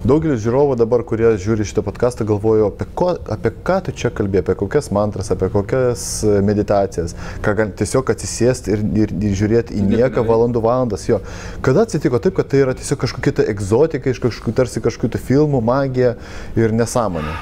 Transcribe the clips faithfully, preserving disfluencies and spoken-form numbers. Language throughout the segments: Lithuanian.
Daugelis žiūrovų dabar, kurie žiūri šitą podcastą, galvojo, apie, ko, apie ką tu čia kalbė, apie kokias mantras, apie kokias meditacijas, ką gali tiesiog atsisėsti ir, ir, ir žiūrėti į nieką valandų valandas. Jo. Kada atsitiko taip, kad tai yra tiesiog kažkokia tai egzotika, iš kažkokių tarsi kažkokių tai filmų, magija ir nesąmonė?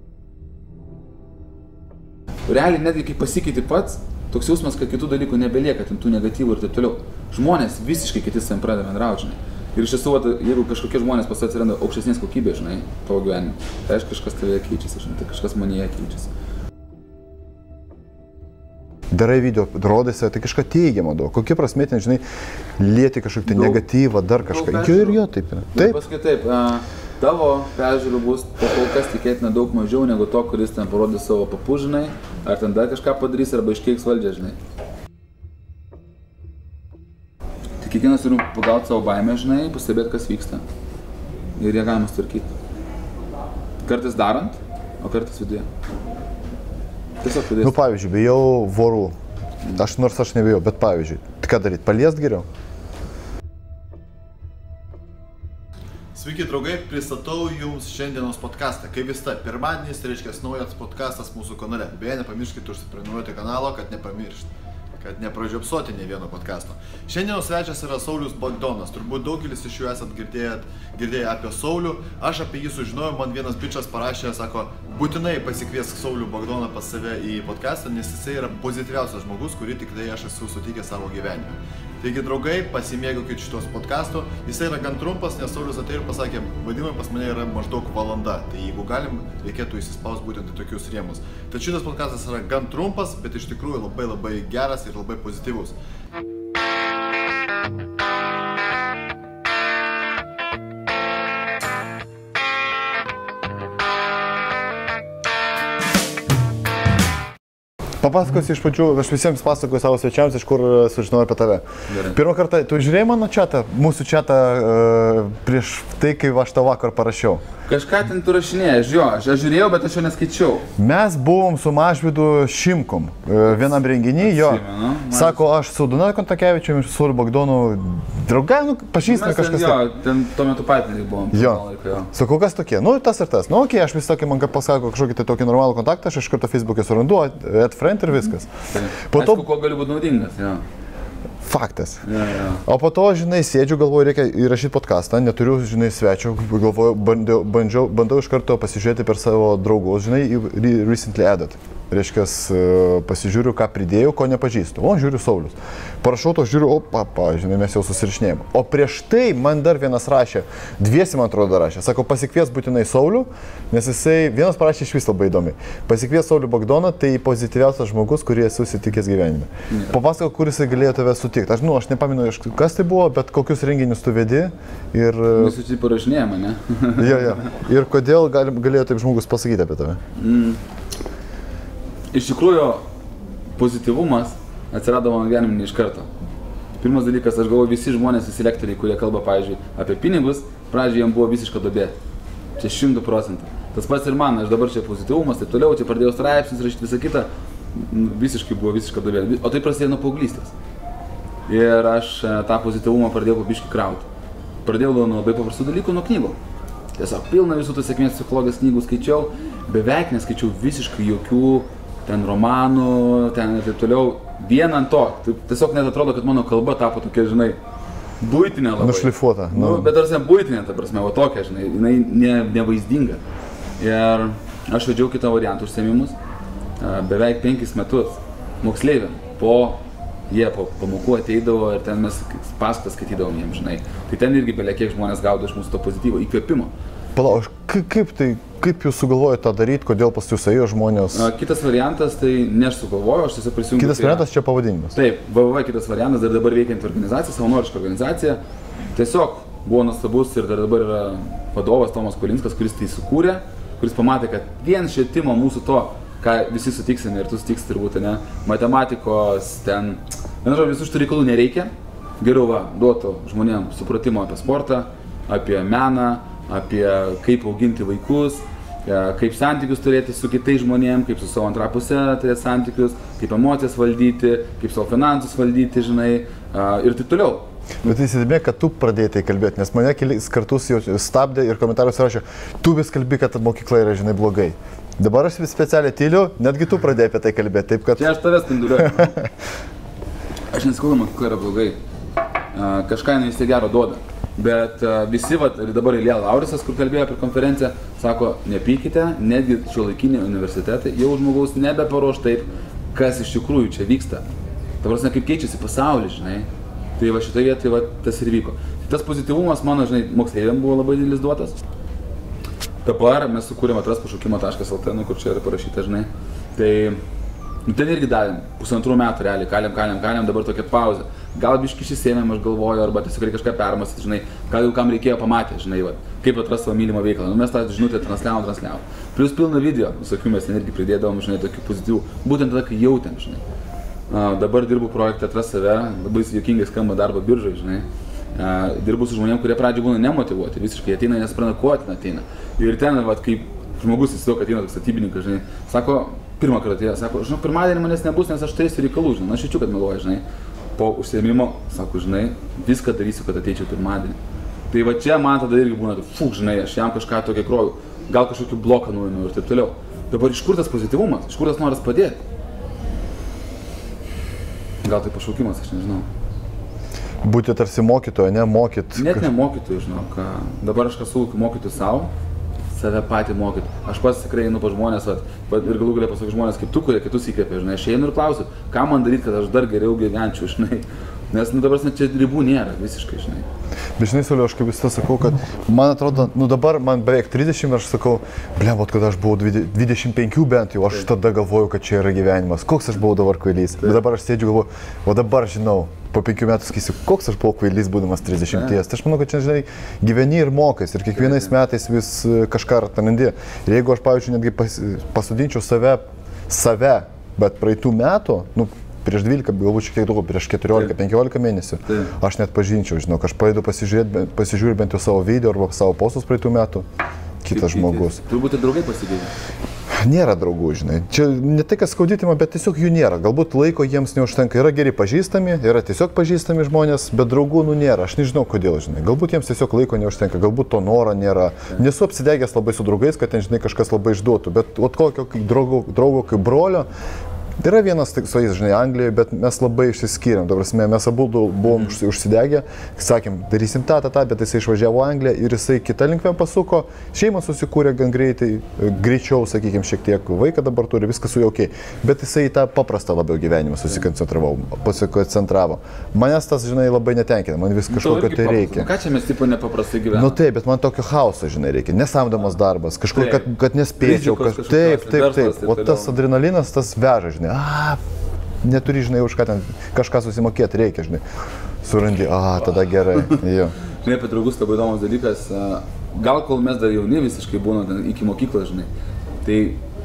Realiai netgi kai pasikeiti pats, toks jausmas, kad kitų dalykų nebelieka, tų negatyvų ir taip toliau. Žmonės visiškai kiti savim pradeda bendrauti, žinai. Ir iš tiesų, jeigu kažkokie žmonės pas atsiranda aukštesnės kokybės, žinai, tavo gyvenime, tai aišku, kažkas tavėje keičiasi, žinai, tai kažkas manyje keičiasi. Darai video, rodėsi, tai kažką teigiamą daug. Kokie prasme, ten, žinai, lieti kažkokį tai negatyvą, dar kažką. Jo ir jo, taip yra. Taip. Paskui taip, tavo peržiūrų bus po kol kas tikėtina daug mažiau negu to, kuris ten parodys savo papų, žinai, ar ten dar kažką padarys, arba iškeiks valdžią, žinai. Kiekvienas turim pagauti savo baimę, žinai, pastebėti, kas vyksta. Ir ją galima sutvarkyti. Kartais darant, o kartais viduje. Tiesiog viduje. Nu, pavyzdžiui, bijau vorų. Aš nors aš nebijau, bet pavyzdžiui, ką daryti? Paliest geriau? Sveiki, draugai, pristatau jums šiandienos podcastą. Kaip vis ta, pirmadienis, tai reiškia naujas podcastas mūsų kanale. Beje, nepamirškite užsiprenumeruoti kanalo, kad nepamiršti. kad nepražiopsoti ne vieno podcasto. Šiandienos svečias yra Saulius Bagdonas. Turbūt daugelis iš jų esat girdėję, girdėję apie Saulių. Aš apie jį sužinojau, man vienas bičas parašė, sako, būtinai pasikviesk Saulių Bagdoną pas save į podcastą, nes jisai yra pozityviausias žmogus, kurį tikrai aš esu sutikęs savo gyvenime. Taigi, draugai, pasimėgaukit šitos podcasto. Jisai yra gan trumpas, nes Saulius atėjo ir pasakė, vadimai pas mane yra maždaug valanda. Tai jeigu galim, reikėtų įsispausti būtent į tokius rėmus. Tad šitas podcastas yra gan trumpas, bet iš tikrųjų labai labai geras ir labai pozityvus. Papasakosiu iš pačių, aš visiems pasakoju savo svečiams, iš kur sužinojau apie tave. Gerai. Pirmą kartą, tu žiūrėjai mano čatą, mūsų čatą uh, prieš tai, kai aš tau vakar parašiau? Kažką ten tu rašinėjai, aš jo, aš žiūrėjau, bet aš jo neskaičiau. Mes buvom su Mažvydu Šimkum uh, vienam renginį, jo. Atsimenu, Sako, aš su Donatu Kontakevičiumi ir su Sauliu Bagdonu draugai, nu, pažįstame kažkas. Jo, ten tuo metu partneriai buvom. Jo. Laiko, jo. Sakau, kas tokie? Nu, tas ir tas. Nu, okei, okay, aš vis tokį, man pasako kažkokį tai tokį normalų kontaktą, aš iš karto Facebook'e surandu, add friend ir viskas. Tai. Po to... Aišku, kuo gali būti naudingas, jo. Faktas. Ja, ja. O po to, žinai, sėdžiu, galvoju, reikia įrašyti podcastą, neturiu, žinai, svečio, galvoju, bandau, bandžiau, bandau iš karto pasižiūrėti per savo draugus, žinai, recently added. Reiškia, pasižiūriu, ką pridėjau, ko nepažįstu. O, žiūriu Saulius. Parašau to, žiūriu, o, papa, žinai, mes jau susirašinėjom. O prieš tai man dar vienas rašė, dviesi man atrodo rašė, sako, pasikvies būtinai Saulių, nes jisai, vienas parašė iš vis labai įdomi. Pasikvies Saulių Bagdoną, tai pozityviausias žmogus, kurį esu sutikęs gyvenime. Ja. Papasakok, kur jisai galėjo tave sutikti. Aš, nu, aš nepaminu, kas tai buvo, bet kokius renginius tu vedi ir... Mes jau čia parašinėjame, ne? Jo, jo. Ir kodėl gali, galėjo taip žmogus pasakyti apie tave? Mm. Iš tikrųjų, pozityvumas atsirado mano gyvenime ne iš karto. Pirmas dalykas, aš galvoju, visi žmonės, visi lektoriai, kurie kalba, pavyzdžiui, apie pinigus, pradžioje jiems buvo visiška duobė. Čia šimtų procentų. Tas pats ir man, aš dabar čia pozityvumas, taip toliau, čia pradėjau straipsnius rašyti visą kitą, visiškai buvo visiška duobė. O tai prasidėjo nuo paauglystės. Ir aš tą pozityvumą pradėjau po biškį krauti. Pradėjau nuo labai paprastų dalykų, nuo knygų. Tiesiog pilna visų tų sėkmės psichologijos knygų skaičiau, beveik neskaičiau visiškai jokių ten romanų, ten ir taip toliau, vien ant to. Tiesiog net atrodo, kad mano kalba tapo tokia, žinai, buitinė labai. Nušlifuota. Nu, nu bet tarsi buitinė, ta prasme, va tokia, žinai, jinai ne, nevaizdinga. Ir aš vedžiau kitą variantų užsiėmimus, beveik penkis metus moksleiviam, po jie po pamokų ateidavo ir ten mes paskaitas skaitydavom jiems, žinai. Tai ten irgi belie kiek žmonės gaudo iš mūsų to pozityvo, įkvėpimo. Palauk, kaip tai, kaip jūs sugalvojate tą daryti, kodėl pas jūs ėjo žmonės? Kitas variantas, tai ne aš sugalvojau, aš tiesiog prisijungiau. Kitas variantas čia pavadinimas? Taip, V V V kitas variantas, dar dabar veikianti organizacija, savanoriška organizacija. Tiesiog buvo nuostabus ir dar dabar yra vadovas Tomas Kolinskas, kuris tai sukūrė, kuris pamatė, kad vien švietimo mūsų to, ką visi sutiksime ir tu sutiksi turbūt, ne, matematikos, ten, vienu žodžiu, visų šitų reikalų nereikia. Geriau va, duotų žmonėms supratimo apie sportą, apie meną, apie kaip auginti vaikus, kaip santykius turėti su kitais žmonėm, kaip su savo antra puse turėti santykius, kaip emocijas valdyti, kaip savo finansus valdyti, žinai, ir taip toliau. Bet įsidėmė, kad tu pradėjai tai kalbėti, nes mane kelis kartus jau stabdė ir komentarus rašė, tu vis kalbi, kad mokykla yra, žinai, blogai. Dabar aš vis specialiai tyliu, netgi tu pradėjai apie tai kalbėti, taip kad... Čia aš tavęs spinduliuoju. Aš nesakau, mokykla yra blogai. Kažką jinai vis tiek gero duoda. Bet uh, visi, vat, dabar Ilja Laurisas, kur kalbėjo apie konferenciją, sako, nepykite, netgi šiuolaikiniai universitetai jau žmogaus nebeparuoš taip, kas iš tikrųjų čia vyksta. Ta prasme, kaip keičiasi pasaulis, žinai. Tai va šitoje vietoje va, tas ir vyko. Tas pozityvumas mano, žinai, moksleiviam buvo labai didelis duotas. Dabar mes sukūrėm atras pašaukimo taškas lt, nu, kur čia yra parašyta, žinai. Tai nu, ten irgi davėm pusantrų metų realiai, kalėm, kalėm, kalėm, dabar tokia pauzė. Gal biški išsisėmėm, aš galvoju, arba tiesiog reikia kažką permastyti, žinai, gal jau kam reikėjo pamatė, žinai, va, kaip atras savo mylimą veiklą. Nu, mes tą žinutę transliavom, transliavom. Plius pilną video, visokių mes ten irgi pridėdavom, žinai, tokių pozityvų, būtent tada, kai jautėm, žinai. A, dabar dirbu projekte Atras save, labai juokingai skamba darbo biržai, žinai. A, dirbu su žmonėm, kurie pradžioje būna nemotyvuoti, visiškai ateina, nes supranta, ko ten ateina. Ir ten, va, kaip žmogus įsivaizduoja, kad ateina toks statybininkas, žinai, sako, pirmą kartą atėjo, sako, žinau, pirmadienį manęs nebus, nes aš turėsiu reikalų, žinai, aš jaučiu, kad meluoju, žinai. Po užsiėmimo, sako, žinai, viską darysiu, kad ateičiau pirmadienį. Tai va čia man tada irgi būna, fuk, žinai, aš jam kažką tokį kroju, gal kažkokį bloką nuėmiau ir taip toliau. Dabar iš kur tas pozityvumas, iš kur tas noras padėti? Gal tai pašaukimas, aš nežinau. Būti tarsi mokytojo, ne mokyt. Net ne mokytoju, žinau, ką. Dabar aš kas sulūkiu mokytojų savo, save patį mokyti. Aš pats tikrai einu pas žmonės, vat, ir galų galia pasakai žmonės kaip tu, kurie kitus įkvėpia, žinai, aš einu ir klausiu, ką man daryti, kad aš dar geriau gyvenčiau, žinai. Nes, nu, dabar čia ribų nėra, visiškai, žinai. Bet žinai, Sauliau, aš kaip visą sakau, kad man atrodo, nu dabar man beveik trisdešimt, aš sakau, blem, vat, kad aš buvau dvidešimt penkių bent jau, aš tada galvoju, kad čia yra gyvenimas, koks aš buvau dabar kvailys. Bet dabar aš sėdžiu galvoju, o dabar žinau, po penkių metų sakysiu, koks aš buvau kvailys būdamas trisdešimties. Tai aš manau, kad čia, žinai, gyveni ir mokais ir kiekvienais metais vis kažką atrandi. Ir jeigu aš, pavyzdžiui, netgi pas, pasodinčiau save, save, bet praeitų metų, nu, prieš dvylika, galbūt šiek tiek daugiau, prieš keturiolika penkiolika mėnesių, Taip. aš net pažinčiau, žinau, aš pradedu pasižiūrėti, pasižiūrėti bent jau savo video arba savo postus praeitų metų, kitas žmogus. Turbūt ir draugai pasikeitė. Nėra draugų, žinai. Čia ne tai, kas skaudytima, bet tiesiog jų nėra. Galbūt laiko jiems neužtenka. Yra geri pažįstami, yra tiesiog pažįstami žmonės, bet draugų nu nėra. Aš nežinau, kodėl, žinai. Galbūt jiems tiesiog laiko neužtenka, galbūt to noro nėra. Nesu apsidegęs labai su draugais, kad ten, žinai, kažkas labai išduotų, bet ot kokio draugo, draugo kaip brolio. Yra vienas tik su jais, žinai, Anglijoje, bet mes labai išsiskyrėm. Dabar mes abu buvom mm. užsidegę, sakėm, darysim tą, tą, tą, bet jisai išvažiavo Angliją ir jisai kitą linkmę pasuko. Šeimą susikūrė gan greitai, greičiau, sakykime, šiek tiek vaiką dabar turi, viskas su jau ok. Bet jisai į tą paprastą labiau gyvenimą susikoncentravau, pasikoncentravo. Manęs tas, žinai, labai netenkina, man vis kažkokio tai reikia. Ką čia mes tipo nepaprastai gyvename? Nu taip, bet man tokio chaoso, žinai, reikia. Nesamdomas darbas, kažkur, kad, kad nespėčiau. Kad, taip, taip, taip. O tas adrenalinas, tas veža, žinai. A, neturi, žinai, už ką ten kažką susimokėti reikia, žinai. Surandi, a, tada gerai. Jo. Žinai, apie draugus labai įdomus dalykas. Gal kol mes dar jauni visiškai būna ten, iki mokyklos, žinai. Tai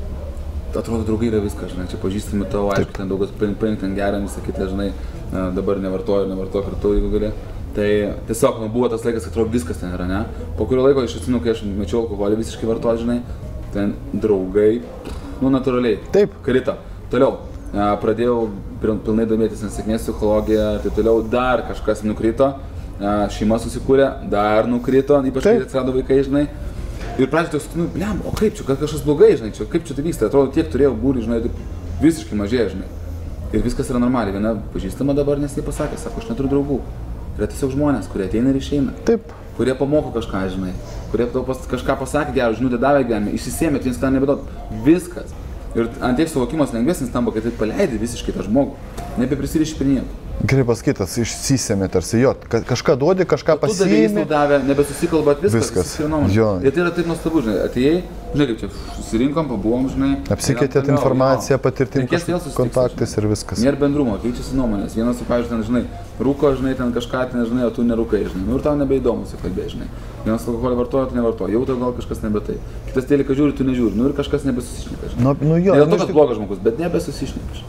atrodo, draugai yra viskas, žinai. Čia pažįstami tavo, aišku, ten daugas paink, paink, ten geria, visą kitą, žinai. Dabar nevartoju, nevartoju kartu, jeigu gali. Tai tiesiog, nu, buvo tas laikas, kad atrodo viskas ten yra, ne? Po kurio laiko, aš atsimenu, kai aš mečiau alkoholį visiškai vartoju, žinai. Ten draugai, nu, natūraliai. Taip. Krito. Toliau, pradėjau pilnai domėtis sėkmės psichologija, tai toliau dar kažkas nukrito, šeima susikūrė, dar nukrito, ypač kai atsirado vaikai, žinai. Ir pradžioje toks, nu, blem, o kaip čia, kažkas blogai, žinai, čia, kaip čia tai vyksta, atrodo, tiek turėjau būrį, žinai, visiškai mažėja, žinai. Ir viskas yra normaliai, viena pažįstama dabar, nes jie pasakė, sako, aš neturiu draugų. Yra tiesiog žmonės, kurie ateina ir išeina. Taip. Kurie pamoko kažką, žinai, kurie tau pas, kažką pasakė gerą, žinutę davė gyvenime, išsisėmė, viens tą nebedot, viskas. Ir ant tiek suvokimas lengvesnis tampa, kad tai paleidai visiškai tą žmogų, nebeprisiriši prie nieko. Gerai pasakytas, išsisėmė tarsi jo, kažką duodi, kažką pasiėmė. Tu davė, jis tau davė, nebesusikalbat, viskas. Viskas, jo. Ir tai yra taip nuostabu, žinai, atėjai, žinai kaip čia, susirinkom, pabuvom, žinai. Apsikeitėt informaciją, patirtim, kontaktais ir viskas. Nėra bendrumo, keičiasi nuomonės. Vienas, pavyzdžiui, ten, žinai, rūko, žinai, ten kažką, ten, žinai, o tu nerūkai, žinai. Nu ir tau nebeįdomu sukalbėjai, žinai. Vienas alkoholį vartoja, tu nevartoja, jau tau gal kažkas nebe tai. Kitas teliką žiūri, tu nežiūri, nu ir kažkas nebesusišneka, žinai. Nu, nu jo, ne dėl to, kad blogas žmogus, bet nebesusišneka.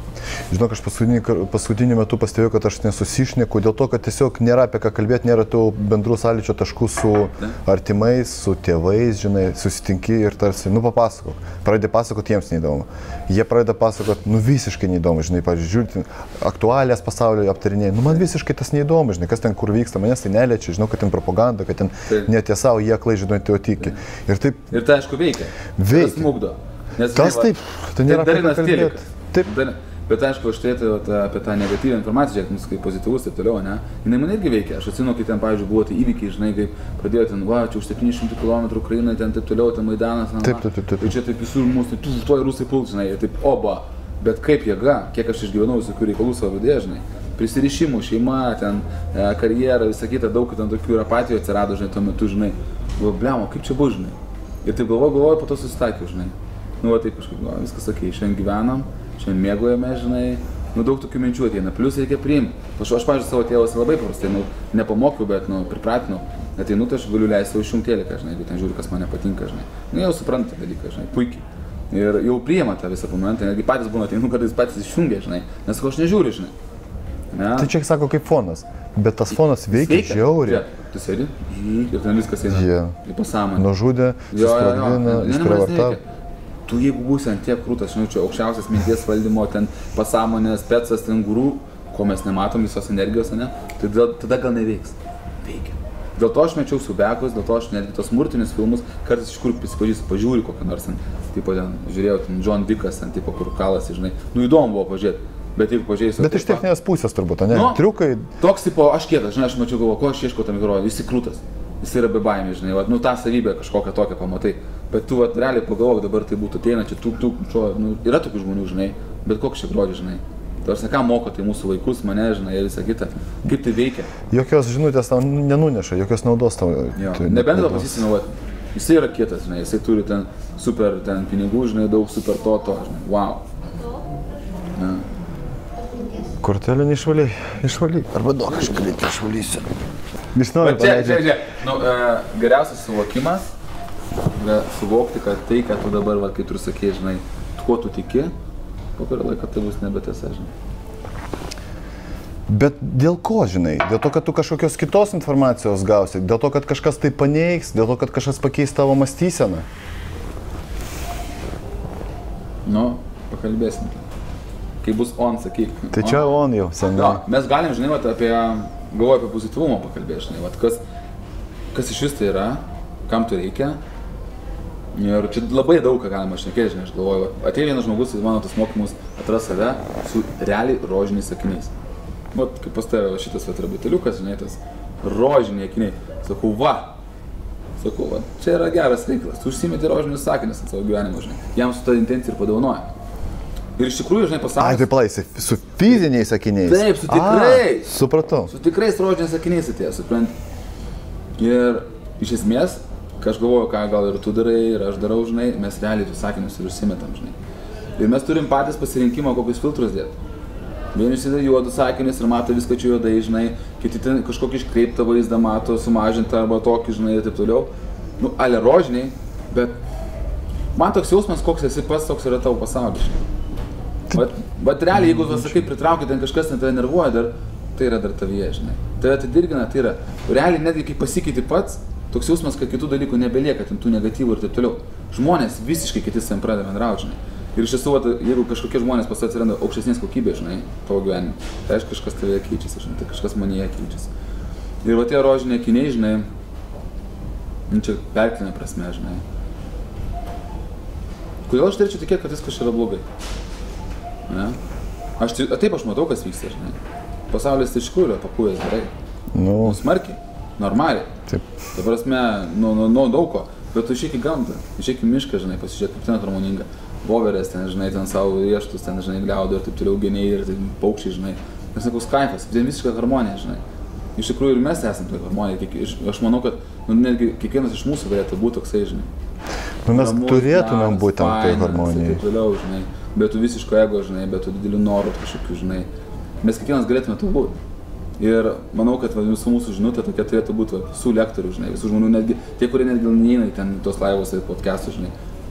Žinok, aš paskutinį, paskutinį metu pastebėjau, kad aš nesusišneku dėl to, kad tiesiog nėra apie ką kalbėti, nėra tų bendrų sąlyčio taškų su artimais, su tėvais, žinai, susitinki ir tarsi, nu papasakok. Pradeda pasakoti, jiems neįdomu. Jie pradeda pasakoti, nu visiškai neįdomu, žinai, pavyzdžiui, žiūrėti, aktualijas pasaulio aptarinėjai, nu man visiškai tas neįdomu, žinai, kas ten kur vyksta, manęs tai neliečia, žinau, kad ten propaganda, kad ten netiesa, o jie aklai, žinai, tai tiki. Ir taip... Ir tai aišku veikia. Veikia. Tas smugdo. Nes, tas žinai, taip, tai nėra apie ką kalbėti. Taip. Dar, bet aišku, aš turėtų apie tą negatyvę informaciją, žiūrėk, mūsų kaip pozityvus ir toliau, ne? Jinai man irgi veikia. Aš atsimenu, kai ten, pavyzdžiui, buvo tai įvykiai, žinai, kaip pradėjo ten, va, čia už septynis šimtus kilometrų Ukraina, ten taip toliau, ten Maidanas, na, taip, taip, taip, taip. Ir čia taip visur mūsų, tu užtuoj rusai pult, žinai, ir taip, oba. Bet kaip jėga, kiek aš išgyvenau visokių reikalų savo vidėje, žinai, prisirišimų, šeima, ten, karjera, visą kitą, daug ten tokių ir apatijų atsirado, žinai, tuo metu, žinai, bliamo, kaip čia bus, žinai. Ir taip galvoju, galvoju, po to susitaikiau, žinai. Nu, va, taip kažkaip, va, viskas sakė, šiandien gyvenam, šiandien mėgojame, žinai, nu, daug tokių minčių ateina, plius reikia priimti. Aš, aš pavyzdžiui, savo tėvas labai paprastai, nu, nepamokiau, bet, nu, pripratinau. Ateinu, tai aš galiu leisti savo išjungti teliką, žinai, jeigu ten žiūri, kas man nepatinka, žinai. Nu, jau supranta dalyką, žinai, puikiai. Ir jau priima tą visą momentą, netgi patys būna, ateinu, kad jis patys išjungia, žinai, nes aš nežiūriu, žinai. Ne? Tai čia, sako, kaip fonas, bet tas fonas veikia žiauriai. Tu sėdi ir ten viskas eina yeah. į pasąmonę. Nužudė, susprogdino, išprievartavo. Tu jeigu būsi ant tiek krūtas, žinau, čia aukščiausias minties valdymo, ten pasąmonės, pecas, ten gurų, ko mes nematom visos energijos, ne, tai tada gal neveiks. Veikia. Dėl to aš mečiau Siubekus, dėl to aš netgi tos smurtinius filmus kartais iš kur prisipažįstu, pažiūriu kokią nors, ten, tipo, ten, žiūrėjau, ten John Wickas, ten, tipo, kur kalasi, žinai, nu įdomu buvo pažiūrėti, bet jeigu pažiūrėjus... Bet iš techninės pusės turbūt, ne? Nu, triukai... Toks, tipo, aš kietas, žinai, aš mačiau, galvo, ko aš ieškau tam herojui, jis krūtas, jis yra be baimės, žinai, va, nu tą savybę kažkokią tokią pamatai, bet tu, va, realiai pagalvok, dabar tai būtų ateina, čia tuk, tuk, čo, nu, yra tokių žmonių, žinai, bet koks čia grožis, žinai. Tarsi, ką moko tai mūsų vaikus, mane, žinai, ir visą kitą, kaip tai veikia. Jokios žinutės tau nenuneša, jokios naudos tau. Jo, nebent to pasisinuoti. Jisai yra kietas, žinai, jisai turi ten super ten pinigų, žinai, daug super to, to, žinai, wow. Ja. Kortelę neišvaliai, išvaliai. Arba duok, aš greitai išvalysiu. Vis nori čia, čia, čia, nu, e, geriausias suvokimas yra suvokti, kad tai, ką tu dabar, va, kai tu sakei, žinai, kuo tu tiki, po kurio laiko tai bus nebetiesa, žinai. Bet dėl ko, žinai? Dėl to, kad tu kažkokios kitos informacijos gausi, dėl to, kad kažkas tai paneigs, dėl to, kad kažkas pakeis tavo mąstyseną. Nu, pakalbėsim. Kai bus on, sakyk. Tai čia on jau, senai. Ja, mes galim, žinai, vat, apie, galvoju apie pozityvumą pakalbėti, žinai, vat, kas, kas iš vis tai yra, kam to reikia. Ir čia labai daug ką galima šnekėti, žinai, aš galvoju, atėjo vienas žmogus į mano tas mokymus, atras save su realiai rožiniais akiniais. Vat, kaip pas tave šitas vatrabiteliukas, žinai, tas rožiniai akiniai. Sakau, va, sakau, va, čia yra geras reikalas, tu užsimeti rožinius sakinius ant savo gyvenimo, žinai, jam su ta intencija ir padovanoja. Ir iš tikrųjų, žinai, pasaulis... Ai, tai palaisai, su fiziniais akiniais. Taip, su tikrais. A, supratau. Su tikrais rožiniais akiniais atėjo, suprant. Ir iš esmės, ką aš galvoju, ką gal ir tu darai, ir aš darau, žinai, mes realiai tų sakinius ir užsimetam, žinai. Ir mes turim patys pasirinkimą, kokius filtrus dėti. Vieni užsideda juodus sakinius ir mato viską čia juodai, žinai, kiti ten kažkokį iškreiptą vaizdą mato, sumažintą arba tokį, žinai, ir taip toliau. Nu, ale rožiniai, bet man toks jausmas, koks esi pats, toks yra tavo pasaulis, žinai. Bet, bet realiai, jeigu vas sakai pritraukia, ten kažkas ten tave nervuoja, dar, tai yra dar tavyje, žinai. Tai atidirgina, tai yra. Realiai, netgi kai pasikeiti pats, toks jausmas, kad kitų dalykų nebelieka, ten tų negatyvų ir taip toliau. Žmonės visiškai kiti savim pradeda bendrauti, žinai. Ir iš tiesų, jeigu kažkokie žmonės pas atsiranda aukštesnės kokybės, žinai, tavo gyvenime, tai aišku, kažkas tavėje keičiasi, žinai, tai kažkas manyje keičiasi. Ir va tie rožiniai akiniai, žinai, čia perklinė prasme, žinai. Kodėl aš turėčiau tikėti, kad viskas yra blogai? Ne? Aš taip aš matau, kas vyksta, žinai. Pasaulis iš tikrųjų yra papūvęs gerai. Nu. Nu, smarkiai, normaliai. Taip. Ta prasme, nu, nu, nu daug ko. Bet tu išeik į gamtą, išeik į mišką, žinai, pasižiūrėk, kaip ten harmoninga. Voverės ten, žinai, ten savo rieštus, ten, žinai, gliaudo ir taip toliau geniai ir taip, paukščiai, žinai. Nes sakau, kaifas, ten visiška harmonija, žinai. Iš tikrųjų ir mes esame toje harmonijoje. Aš manau, kad nu, netgi kiekvienas iš mūsų galėtų būti toksai, žinai. Nu, mes Ramus, turėtumėm geras, būti toje harmonijoje. Taip toliau, žinai. Bet tu visiško ego, žinai, bet tu didelių norų kažkokių, žinai. Mes kiekvienas galėtume to būti. Ir manau, kad va, visų mūsų žinutė tokia turėtų būti va, visų lektorių, žinai, visų žmonių, netgi tie, kurie netgi neina į ten tos laivos ir podcastus, žinai.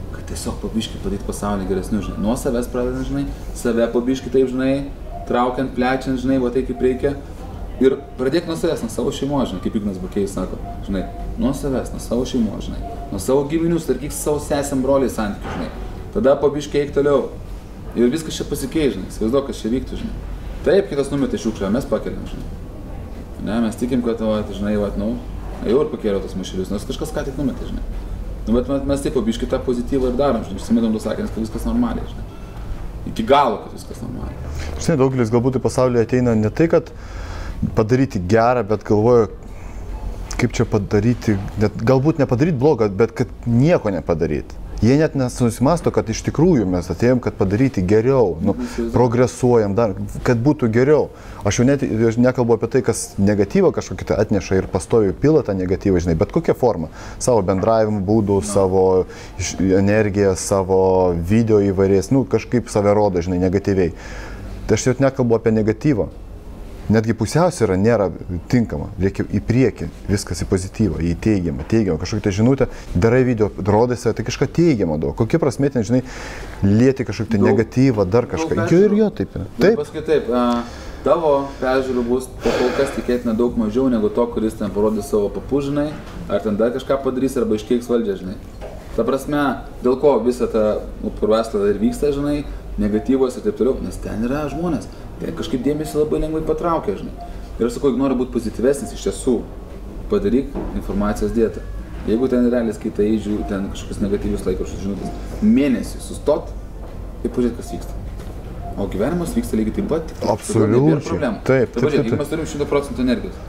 kad tiesiog pabiškai padaryti pasaulį geresniu, žinai. Nuo savęs pradedant, žinai, save pabiškai taip, žinai, traukiant, plečiant, žinai, va tai kaip reikia. Ir pradėk nuo savęs, nuo savo šeimos, žinai, kaip Ignas Bakėjus sako, žinai, nuo savęs, nuo savo šeimos, žinai, nuo savo giminių, tvarkyk savo sesėm, broliai santykių, žinai. Tada pabiškai eik toliau. Ir viskas čia pasikeis, žinai, įsivaizduok, kas čia vyktų, žinai. Taip, kitas numetė šiukšlę, mes pakeliam, žinai. Ne, mes tikim, kad, va, žinai, va, nu, jau ir pakėliau tos maišelius, nors kažkas ką tik numetė, žinai. Nu, bet mes taip pabiškai tą pozityvą ir darom, žinai, išsimėdom tos sakėnis, kad viskas normaliai, žinai. Iki galo, kad viskas normaliai. Žinai, daugelis galbūt į pasaulį ateina ne tai, kad padaryti gerą, bet galvoju, kaip čia padaryti, net, galbūt nepadaryti blogą, bet kad nieko nepadaryti. Jie net nesusimasto, kad iš tikrųjų mes atėjom, kad padaryti geriau, nu, progresuojam, dar, kad būtų geriau. Aš jau net aš nekalbu apie tai, kas negatyvą kažkokį tai atneša ir pastovi pila tą negatyvą, žinai, bet kokią formą. Savo bendravimo būdų, no. savo energiją, savo video įvairiais, nu, kažkaip save rodo, žinai, negatyviai. Tai aš jau nekalbu apie negatyvą. Netgi pusiausvyra nėra tinkama, reikia į priekį, viskas į pozityvą, į teigiamą, teigiamą, kažkokią tai žinutę, darai video, rodėsi, tai kažką teigiamą daug. Kokie prasme, ten, žinai, lieti kažkokį tai negatyvą, dar kažką. Jo ir jo, taip. Taip. Paskui taip, tavo peržiūrų bus po kol kas tikėtina daug mažiau negu to, kuris ten parodys savo papužinai, ar ten dar kažką padarys, arba iškeiks valdžią, žinai. Ta prasme, dėl ko visą tą purvestą ir vyksta, žinai, negatyvos ir taip toliau, nes ten yra žmonės. Tai kažkaip dėmesį labai lengvai patraukia, žinai. Ir aš sakau, jeigu nori būti pozityvesnis, iš tiesų, padaryk informacijos dietą. Jeigu ten realiai skaitai, žiūri, ten kažkokius negatyvius laikraščius žinutės, mėnesį sustot ir pažiūrėt, kas vyksta. O gyvenimas vyksta lygiai taip pat. Absoliučiai. Taip, taip, taip, taip. Jeigu mes turim šimtą procentų energijos.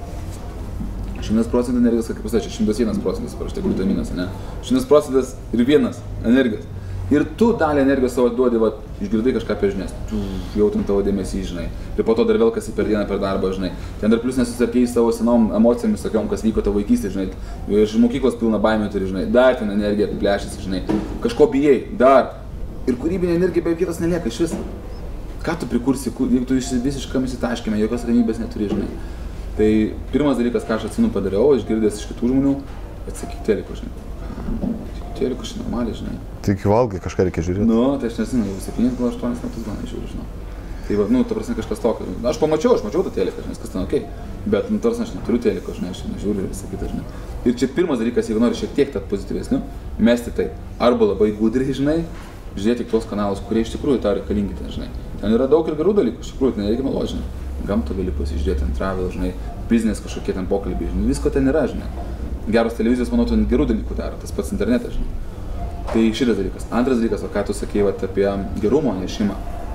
šimtas procentų energijos, kaip pasakė, šimtas vienas procentas paraštai glutaminas, ne? šimtas procentas ir vienas energijos. Ir tu dalį energijos savo duodi, va, išgirdai kažką apie žinias, tu jautum tavo dėmesį, žinai. Ir po to dar vėl kasi per dieną, per darbą, žinai. Ten dar plius nesusarkėjai savo senom emocijomis, tokiom, kas vyko tavo vaikystė, žinai. Iš mokyklos pilna baimė turi, žinai. Dar ten energija plešėsi, žinai. Kažko bijai, dar. Ir kūrybinė energija be vietos nelieka iš vis. Ką tu prikursi, jeigu tu visiškam įsitaškime, jokios ramybės neturi, žinai. Tai pirmas dalykas, ką aš atsimenu padariau, išgirdęs iš kitų žmonių, atsakyk teliko, žinai. Teliko, žinai, normaliai, žinai. Tik valgai, kažką reikia žiūrėti. Nu, tai aš nežinau, jau septynis, gal aštuonis metus gal nežiūriu, žinau. Tai va, nu, ta prasme kažkas tokio. Aš pamačiau, aš mačiau tą teliką, žinai, kas ten okei. Bet, nu, ta prasme, aš neturiu teliko, žinai, aš nežiūriu ir visą kitą, žinai. Ir čia pirmas dalykas, jeigu nori šiek tiek tad pozityvesniu, mesti tai. Arba labai gudriai, žinai, žiūrėti tuos kanalus, kurie iš tikrųjų tau reikalingi, ten, žinai. Ten yra daug ir gerų dalykų, iš tikrųjų, ten nereikia meluoti, žinai. Gamtą gali pasižiūrėti, ten travel, žinai, business kažkokie ten pokalbiai, žinai, visko ten yra, žinai. Geros televizijos, manau, ten gerų dalykų daro, tas pats internetas, žinai. Tai šitas dalykas. Antras dalykas, o ką tu sakei vat, apie gerumo nešimą.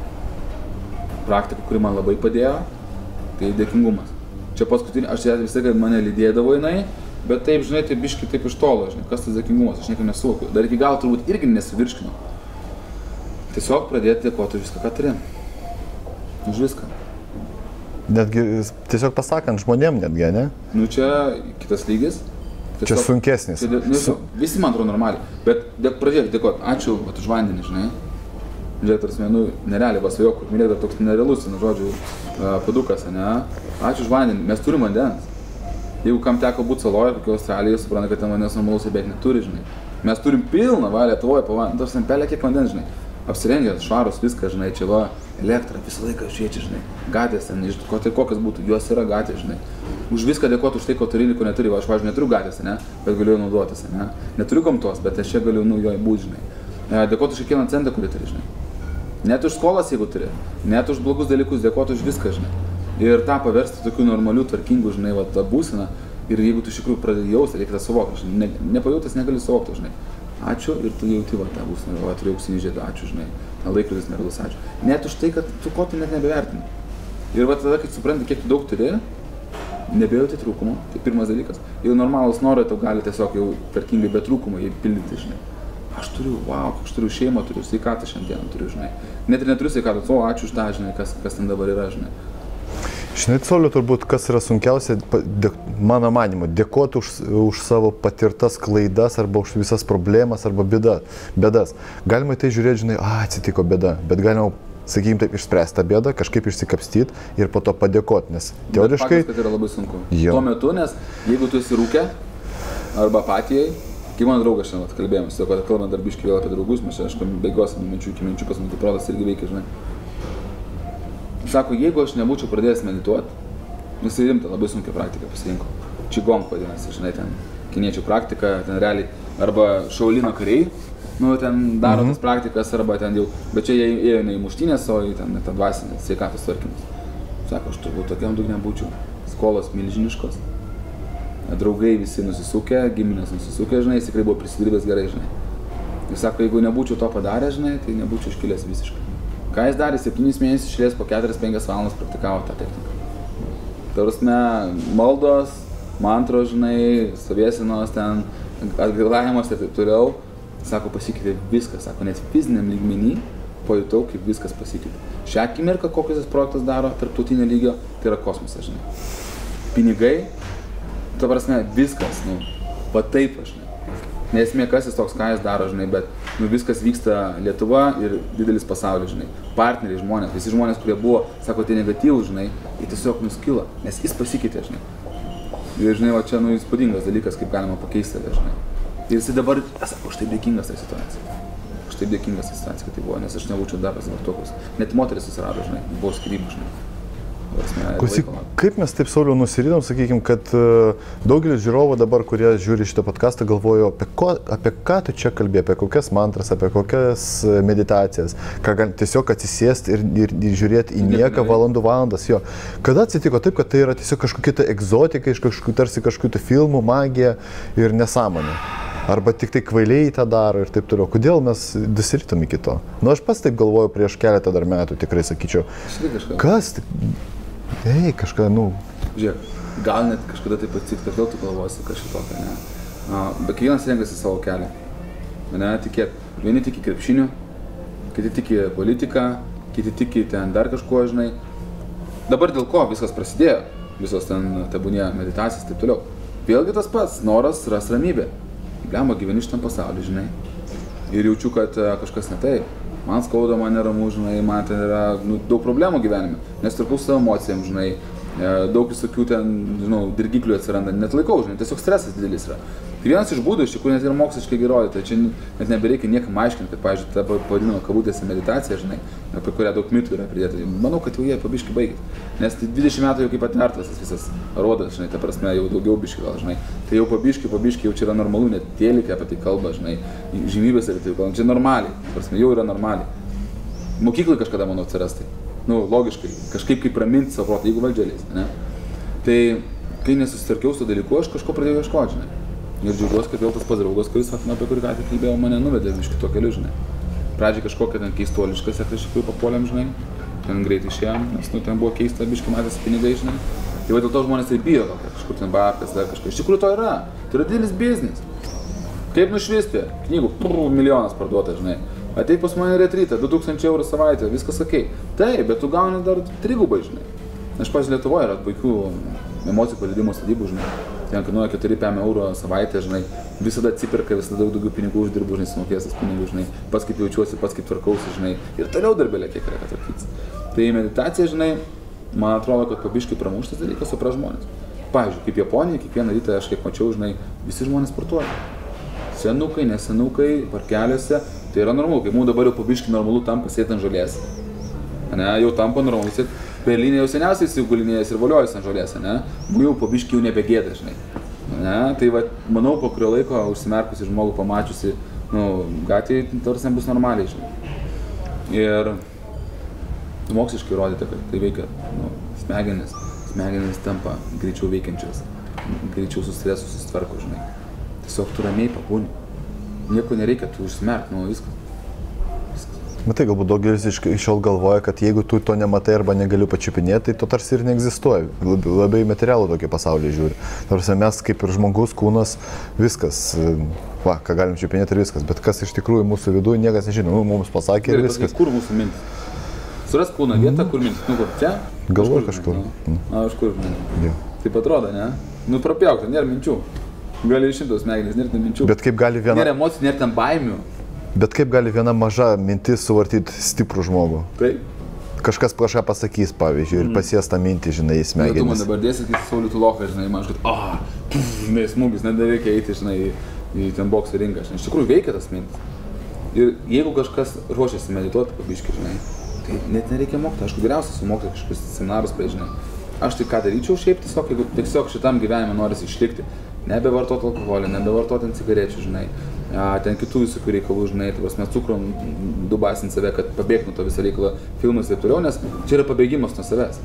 Praktika, kuri man labai padėjo, tai dėkingumas. Čia paskutinį, aš ją visai, kad mane lydėdavo jinai, bet taip, žinai, taip biškai taip iš tolo, žinai, kas tas dėkingumas, aš niekam nesuvokiu. Dar iki galo turbūt irgi nesivirškinu. Tiesiog pradėti dėkoti už viską, ką turi. Už viską. Netgi tiesiog pasakant žmonėm netgi, ne? Nu čia kitas lygis. Tiesiog, čia sunkesnis. Tai, nu, Su... Visi man atrodo normaliai, bet dėk, pradėk dėkoti, ačiū vat, už vandenį, žinai. Žiūrėk, tarsi, nu, nerealiai, vasvajok, kur minėt, dar toks nerealus, nu, žodžiu, uh, padukas, ne? Ačiū už vandenį, mes turim vandens. Jeigu kam teko būti saloje, kokio Australijoje, supranta, kad ten vandens normalus beveik neturi, žinai. Mes turim pilną, va, Lietuvoje, po vandens, tarsi, pelė kiek vandens, žinai. Apsirengęs, švarus, viską, žinai, čia va, elektra, visą laiką šviečia, žinai. Gatės ten, ko tai kokias būtų, jos yra gatės, žinai. Už viską dėkoti už tai, ko turi, ko neturi. Va, aš, važiuoju, neturiu gatės, ne, bet galiu naudotis, ne. Neturiu gamtos, bet aš čia galiu, nu, jo būti, žinai. Dėkoti už kiekvieną centą, kurį turi, žinai. Net už skolas, jeigu turi, net už blogus dalykus, dėkoti už viską, žinai. Ir tą paversti tokiu normaliu, tvarkingu, žinai, va, tą būseną. Ir jeigu tu iš tikrųjų pradedi jausti, reikia tą suvokti, žinai. Ne, nepajautęs negali suvokti, žinai. Ačiū ir tu jauti va tą būseną, va, turi auksinį žiedą, ačiū, žinai. Laikrodis nerealus, ačiū. Net už tai, kad tu ko tu net nebevertini. Ir va tada, kai supranti, kiek tu daug turi, nebejauti trūkumo, tai pirmas dalykas. Jeigu normalus norai, tau gali tiesiog jau tvarkingai be trūkumo jį pildyti, žinai. Aš turiu, wow, aš turiu šeimą, turiu sveikatą šiandieną, turiu, žinai. Net ir neturiu sveikatą, o ačiū už tą, žinai, kas, kas ten dabar yra, žinai. Žinai, Sauliau, turbūt kas yra sunkiausia, dė, mano manimu, dėkoti už, už savo patirtas klaidas arba už visas problemas arba bėda, bėdas. Galima į tai žiūrėti, žinai, a, atsitiko bėda, bet galima, sakykime, taip išspręsti tą bėdą, kažkaip išsikapstyti ir po to padėkoti, nes teoriškai... Bet faktas, kad yra labai sunku. Jo. Tuo metu, nes jeigu tu esi rūkę arba apatijai, Kai mano draugas šiandien kalbėjome, su to, kad kalbant dar biškį vėl apie draugus, mes čia, aš baigiuosi minčių iki minčių, pas man tai protas irgi veikia, žinai. Sako, jeigu aš nebūčiau pradėjęs medituoti, jisai rimta, labai sunkia praktika pasirinko. Qigong vadinasi, žinai, ten kiniečių praktika, ten realiai, arba šaulino kariai, nu, ten daro mm-hmm. tas praktikas, arba ten jau, bet čia jie ėjo ne į muštynės, o į ten tą dvasinę sveikatos tvarkymus. Sako, aš turbūt tokiam daug nebūčiau. Skolos milžiniškos, draugai visi nusisukę, giminės nusisukę, žinai, jis tikrai buvo prisidirbęs gerai, žinai. Jis sako, jeigu nebūčiau to padarę, žinai, tai nebūčiau iškilęs visiškai. Ką jis darė, septynis mėnesius išlės po keturias penkias valandas praktikavo tą techniką. Tarusme, maldos, mantros, žinai, stovėsenos, ten, atgailavimas ir taip toliau. Sako, pasikeitė viskas, sako, net fiziniam lygmenį pajutau, kaip viskas pasikeitė. Šią akimirką, kokias jis projektas daro, tarptautinio lygio, tai yra kosmosas, žinai. Pinigai, to prasme, viskas, nu, va taip, žinai. Nesmė, kas jis toks, ką jis daro, žinai, bet, nu, viskas vyksta Lietuva ir didelis pasaulis, žinai. Partneriai, žmonės, visi žmonės, kurie buvo, sako, tai negatyvų, žinai, jie tiesiog nuskilo, nes jis pasikeitė, žinai. Ir, žinai, va čia, nu, įspūdingas dalykas, kaip galima pakeisti save, žinai. Ir jis dabar, sako, aš taip dėkingas tą situaciją. Aš taip dėkingas tą situaciją, kad tai buvo, nes aš nebūčiau dar pasivartokus. Net moteris susirado, žinai, buvo skyrybų, žinai. Klausyk, kaip mes taip, Sauliau, nusirydom, sakykime, kad uh, daugelis žiūrovų dabar, kurie žiūri šitą podcastą, galvojo, apie, ko, apie ką tu čia kalbėjai, apie kokias mantras, apie kokias meditacijas, ką gali tiesiog atsisėsti ir, ir, ir žiūrėti į nieką valandų valandas. Jo. Kada atsitiko taip, kad tai yra tiesiog kažkokia ta egzotika, iš kažkokių, tarsi kažkokių filmų, magija ir nesąmonė? Arba tik tai kvailiai tą daro ir taip toliau. Kodėl mes dusiritom iki to? Nu, aš pats taip galvoju prieš keletą dar metų, tikrai sakyčiau. Kas? Ei, kažką, nu... Žiūrėk, gal net kažkada taip atsitikt, kad vėl tu galvosi kažką tokio, ne? Bet kiekvienas renkasi savo kelią. Ne, tikėt. Vieni tiki krepšiniu, kiti tiki politiką, kiti tiki ten dar kažkuo, žinai. Dabar dėl ko viskas prasidėjo, visos ten tebūnie meditacijas ir taip toliau. Vėlgi tas pats, noras ras ramybę. Blemba, gyveni šitam pasauly, žinai. Ir jaučiu, kad kažkas ne taip. Man skauda, man neramu, žinai, man ten yra nu, daug problemų gyvenime. Nes tarpau savo emocijom, žinai, daug visokių ten, žinau, dirgiklių atsiranda. Net laikau, žinai, tiesiog stresas didelis yra. Tai vienas iš būdų, iš tikrųjų, net ir moksliškai geroji, tai čia net nebereikia niekam aiškinti, kad, pavyzdžiui, ta pavadinama kabutėse meditacija, žinai, apie kurią daug mitų yra pridėta. Manau, kad jau jie pabiškai baigė. Nes tai dvidešimt metų jau kaip atvertas tas visas rodas, žinai, ta prasme, jau daugiau biškai gal, žinai. Tai jau pabiškai, pabiškai jau čia yra normalu, net tėlikai apie tai kalba, žinai, žymybės apie tai kalba. Čia normaliai, ta prasme, jau yra normaliai. Mokyklai kažkada, manau, atsiras tai. Nu, logiškai, kažkaip kaip raminti savo protą, jeigu valdžia leis, ne? Tai, kai nesusitvarkiau su dalyku, aš kažko pradėjau ieškoti, žinai. Ir džiaugiuosi, kad vėl tas pats draugas, kuris, apie kurį ką tik kalbėjau, mane nuvedė iš kito keliu, žinai. Pradžiai kažkokia ten keistuoliška sekta, iš tikrųjų papuolėm, žinai. Ten greitai išėjom, nes, nu, ten buvo keista, biškai matėsi pinigai, žinai. Tai va dėl to žmonės tai bijo, gal, kažkur ten babkas, dar kažkas. Iš tikrųjų to yra. Tai yra didelis biznis. Kaip nušvisti? Knygų, prr, milijonas parduota, žinai. Ateik pas mane retrytą, du tūkstančiai eurų savaitę, viskas okei. Taip, bet tu gauni dar trigubai, žinai. Aš, pavyzdžiui, Lietuvoje yra puikių emocijų paleidimo statybų, žinai. Ten kainuoja keturi pem eurų savaitę, žinai. Visada atsiperka, visada daug daugiau pinigų uždirbu, žinai, sumokės tas pinigų, žinai. Pats kaip jaučiuosi, pats kaip tvarkausi, žinai. Ir toliau darbelė kiek reikia tvarkytis. Tai meditacija, žinai, man atrodo, kad pabiškai pramuštas dalykas supras žmonės. Pavyzdžiui, kaip Japonija, kiekvieną rytą aš kaip mačiau, žinai, visi žmonės sportuoja. Senukai, nesenukai, parkeliuose. Tai yra normalu, kai mums dabar jau pabiškai normalu tampa sėti ant žolės. Ne, jau tampa normalu sėti. Berlyne jau seniausiai įsigulinėjęs ir voliojasi ant žolės, ne? Jau pabiškai jau nebegėda, žinai. Ne, tai va, manau, po kurio laiko užsimerkusi žmogų pamačiusi, nu, gatvėje tarsi bus normaliai, žinai. Ir moksliškai įrodyta, kad tai veikia, nu, smegenis. Smegenis tampa greičiau veikiančias, greičiau su stresu susitvarko, žinai. Tiesiog tu ramiai pabūni. Nieko nereikia, tu užsimerk, nu, viskas. Matai, galbūt daugelis iš šiol galvoja, kad jeigu tu to nematai arba negaliu pačiupinėti, tai to tarsi ir neegzistuoja. Labai, labai materialų tokį pasaulį žiūri. Tarsi mes kaip ir žmogus, kūnas, viskas, va, ką galim čiupinėti ir viskas. Bet kas iš tikrųjų mūsų viduje, niekas nežino, nu, mums pasakė ir viskas. Kur mūsų mintis? Suras kūną vietą, kur mintis? Nu, kur čia? Galvoju kažkur. A, aš kur mintis? Taip atrodo, ne? Nu, prapjauk, nėra minčių. Gali išimtos smegenys, nėra minčių. Bet kaip gali viena... Nėra emocijų, nėra ten baimių. Bet kaip gali viena maža mintis suvartyti stiprų žmogų? Taip. Kažkas kažką pasakys, pavyzdžiui, ir pasies tą mintį, žinai, į smegenis. Tu man dabar dėsi, kai Saulių tu lochą, žinai, man aš kad, ah, žinai, smūgis, nereikia eiti, žinai, į ten bokso ringą, žinai. Iš tikrųjų veikia tas mintis. Ir jeigu kažkas ruošiasi medituoti, pabiškai, žinai, tai net nereikia mokti. Aišku, geriausia sumokti kažkokius seminarus, prie, žinai. Aš tai ką daryčiau šiaip tiesiog, jeigu tiesiog šitam gyvenime norisi išlikti. Nebevartoti alkoholį, nebevartoti cigarečių, žinai. A, ten kitų visokių reikalų, žinai, tai mes cukrum dubasint save, kad pabėgtų to visą reikalą filmus ir taip toliau, nes čia yra pabėgimas nuo savęs.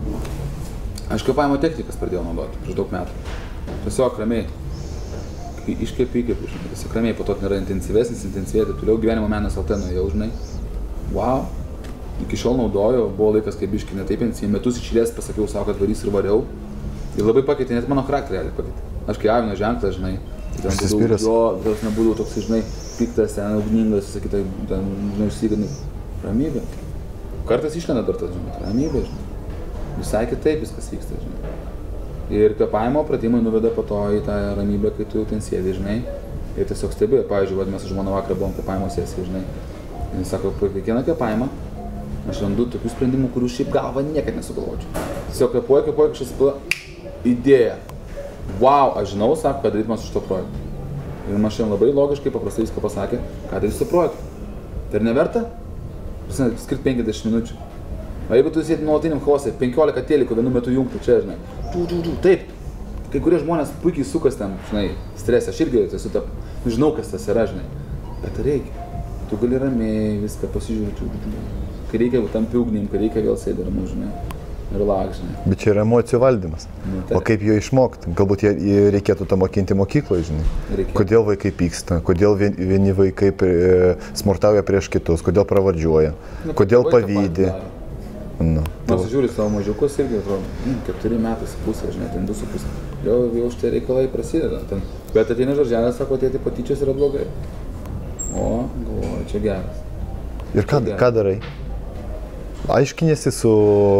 Aš kvėpavimo technikas pradėjau naudoti prieš daug metų. Tiesiog ramiai. Kai iškėpiu, įkėpiu, žinai, tiesiog ramiai, po to nėra intensyvesnis, intensyviai, taip toliau, gyvenimo menas L T nuėjau, žinai. Wow, iki šiol naudoju, buvo laikas, kai biškai netaip, metus išėlės pasakiau savo, kad varys ir variau. Ir labai pakeitė, net mano charakterį pakeitė. Aš kai avino ženklą, žinai, ten būdavau, jo, tos nebūdavau toks, žinai, piktas, ten ugningas, visakytai, ten, žinai, užsigadinai. Ramybė. Kartais išlenda dar tas, žinai, ramybė, žinai. Visai kitaip viskas vyksta, žinai. Ir kvėpavimo pratimai nuveda po to į tą ramybę, kai tu jau ten sėdi, žinai, ir tiesiog stebi. Pavyzdžiui, vad mes su žmona vakarą buvom kvėpavimo sesijai, žinai. Ir jis sako, po kiekvieną kvėpavimą aš randu tokių sprendimų, kurių šiaip galva niekad nesugalvočiau. Tiesiog kvėpuoju, kvėpuoju, kažkas pila idėja. Wow, aš žinau, sako, ką daryti man su šito projektu. Ir man šiandien labai logiškai, paprastai viską pasakė, ką daryti su projektu. Tai ar neverta? Skirti penkiasdešimt minučių. O jeigu tu sėdi nuolatiniam chaose, penkiolika telikų vienu metu jungtų čia, žinai, tu, tu, tu, taip, kai kurie žmonės puikiai sukas ten, žinai, stresą, aš irgi esu ta, žinau, kas tas yra, žinai, bet reikia, tu gali ramiai viską pasižiūrėti, tu, tu, tu. Kai reikia tam piugnim, kai reikia vėl sėdi ramu, žinai, ir lak, žinai. Bet čia yra emocijų valdymas, nu, tai. O kaip jo išmokti, galbūt jie, jie reikėtų tą mokinti mokykloje, žinai, reikėtų. Kodėl vaikai pyksta, kodėl vieni vaikai prie, smurtauja prieš kitus, kodėl pravardžiuoja, nu, kodėl pavydi. Nu, nors žiūri savo mažiukus irgi, atrodo, mm, keturi metai su pusė, žinai, ten du su pusė. Jau, jau šitie reikalai prasideda. Ten. Bet ateina žarželė, sako, tėti patyčios yra blogai. O, galvoju, čia geras. Ir ką, ką darai? Aiškinėsi su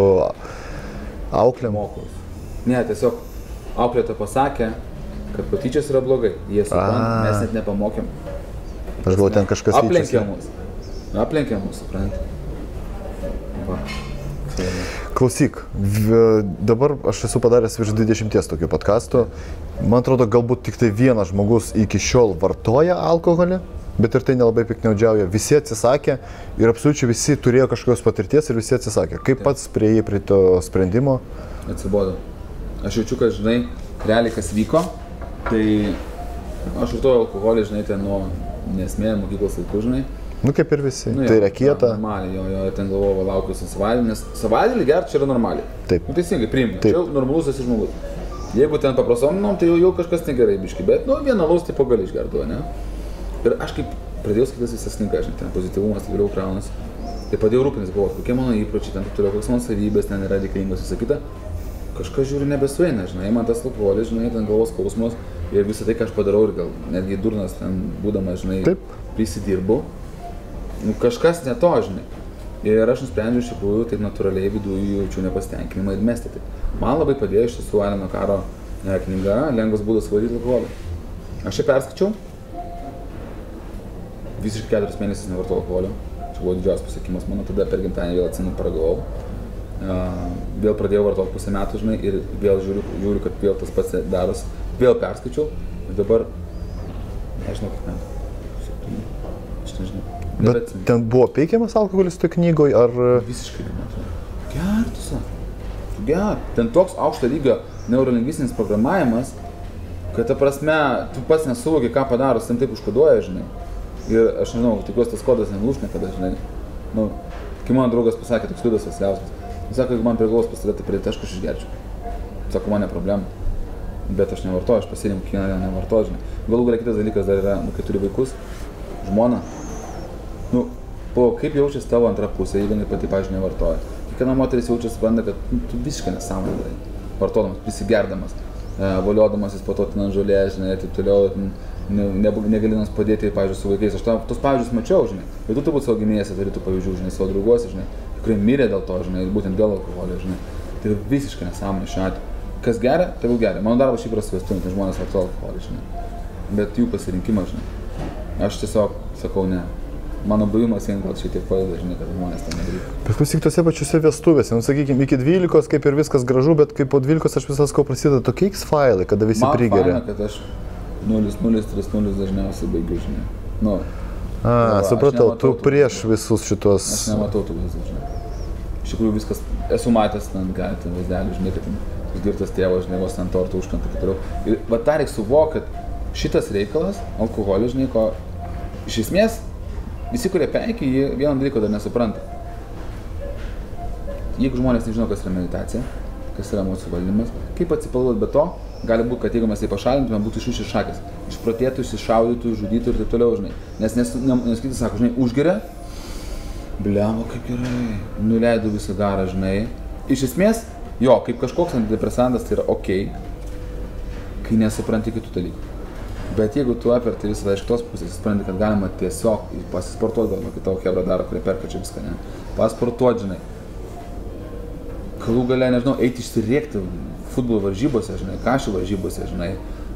auklėm? Mokaus. Ne, tiesiog auklėta pasakė, kad patyčios yra blogai. Jie supranta, mes net nepamokėm. Aš galvoju, ten kažkas aplenkė mus. Aplenkė mus, supranti. Va. Klausyk, dabar aš esu padaręs virš dvidešimties tokių podkastų. Man atrodo, galbūt tik tai vienas žmogus iki šiol vartoja alkoholį, bet ir tai nelabai piknaudžiauja. Visi atsisakė ir absoliučiai visi turėjo kažkokios patirties ir visi atsisakė. Kaip pats prieėjai prie to sprendimo? Atsibodo. Aš jaučiu, kad, žinai, realiai kas vyko, tai aš vartoju alkoholį, žinai, ten nuo nesmė mokyklos laikų, žinai. Nu kaip ir visi, nu, tai yra kieta. Normaliai, jo, jo, ten galvoju, laukiu su savaitgalį, nes savaitgalį gerti čia yra normaliai. Taip. Nu, teisingai, priimti. Čia jau normalus esi žmogus. Jeigu ten paprastom, nu, tai jau, jau kažkas negerai biški, bet, nu, vieną alaus tipo gali išgerti, ne? Ir aš kaip pradėjau skaitas visas knygas, žinai, ten pozityvumas, tai vėliau kraunas. Tai pradėjau rūpintis, galvoti, kokie mano įpročiai, ten toliau, kokios mano savybės, ten yra reikalingos, visą kitą. Kažkas žiūri nebesueina, žinai, man tas alkoholis, žinai, ten galvos skausmas ir visą tai, ką aš padarau ir gal netgi durnas ten būdamas, žinai, taip, prisidirbu. Nu, kažkas ne to, žinai. Ir aš nusprendžiau iš tikrųjų taip natūraliai viduje jaučiu nepasitenkinimą ir mesti tai. Man labai padėjo iš tiesų Aleno Karo knyga Lengvas būdas valdyti alkoholį. Aš ją perskaičiau. Visiškai keturis mėnesius nevartojau alkoholio. Čia buvo didžiausias pasiekimas mano, tada per gimtadienį vėl atsimenu paragavau. Uh, vėl pradėjau vartoti pusę metų, žinai, ir vėl žiūriu, žiūriu, kad vėl tas pats daros. Vėl perskaičiau ir dabar, nežinau, kaip metų. Aš nežinau. Bet, bet ten buvo peikiamas alkoholis toj knygoj, ar... Visiškai, man atrodo. Ger, tu sako. Tu ger. Ten toks aukšto lygio neurolingvistinis programavimas, kad ta prasme, tu pats nesuvoki, ką padaro, ten taip užkoduoja, žinai. Ir aš nežinau, tikiuosi tas kodas nenulūš niekada, žinai. Nu, kai mano draugas pasakė, toks Liudas Vasiliauskas. Jis sako, jeigu man prie galvos pasidaryti prie taškų, aš išgerčiau. Sako, man ne problema. Bet aš nevartoju, aš pasirinkau kiekvieną nevartoju, žinai. Galų galia kitas dalykas dar yra, nu, kai turi vaikus, žmoną. Nu, po kaip jaučiasi tavo antra pusė, jeigu jinai pati, pavyzdžiui, nevartoja. Kiekviena moteris jaučiasi, supranta, kad nu, tu visiškai nesąmonė darai. Vartodamas, prisigerdamas, e, voliodamasis po to ten ant žolės, žinai, ir taip toliau, ne, ne, negalinas padėti, pavyzdžiui, su vaikais. Aš tam, tos pavyzdžius mačiau, žinai. Ir tu turbūt savo giminėse turi tų pavyzdžių, žinai, savo drauguose, žinai, kurie mirė dėl to, žinai, būtent dėl alkoholio, žinai. Tai visiškai nesąmonė šiuo atveju. Kas geria, tai jau geria. Mano darbas šiaip yra suvestinti, tai žmonės vartoja alkoholį, žinai. Bet jų pasirinkimas, žinai. Aš tiesiog sakau ne. Mano buvimas vien gal šiek tiek padeda, žinai, kad žmonės tą nedarytų. Bet klausyk, tose pačiose vestuvėse, nu sakykime, iki dvylikos kaip ir viskas gražu, bet kaip po dvylikos aš visas ko prasideda tokie X-failai, kada visi prigeria. Man faina, kad aš nulis nulis trys nulis dažniausiai baigiu, žinai. Nu, A, va, supratau, tu tų prieš vaizdų. visus šitos... Aš nematau tų vaizdų, žinai. Iš tikrųjų viskas, esu matęs, ten gali, ten vaizdelį, žinai, kad ten girtas tėvas, žinai, vos ant tortų užkant ir taip toliau. Ir va tą reikia suvokti, kad šitas reikalas, alkoholis, žinai, ko iš esmės visi, kurie peikia, jie vieną dalyką dar nesupranta. Jeigu žmonės nežino, kas yra meditacija, kas yra emocijų valdymas, kaip atsipalaiduoti be to, gali būti, kad jeigu mes tai pašalintume, būtų iš šakės. Išprotėtų, išsišaudytų, žudytų ir taip toliau, žinai. Nes nes, nes kiti sako, žinai, užgeria, bliamo kaip gerai, nuleidau visą garą, žinai. Iš esmės, jo, kaip kažkoks antidepresantas tai yra okei, kai nesupranti kitų dalykų. Bet jeigu tu aperti visą iš kitos pusės, supranti, kad galima tiesiog pasisportuoti, galima kai tavo hebra daro, kurie perka čia viską, ne? Pasportuoti, žinai. Kalų galia, nežinau, eiti išsiriekti futbolo varžybose, žinai, kašių varžybose, žinai.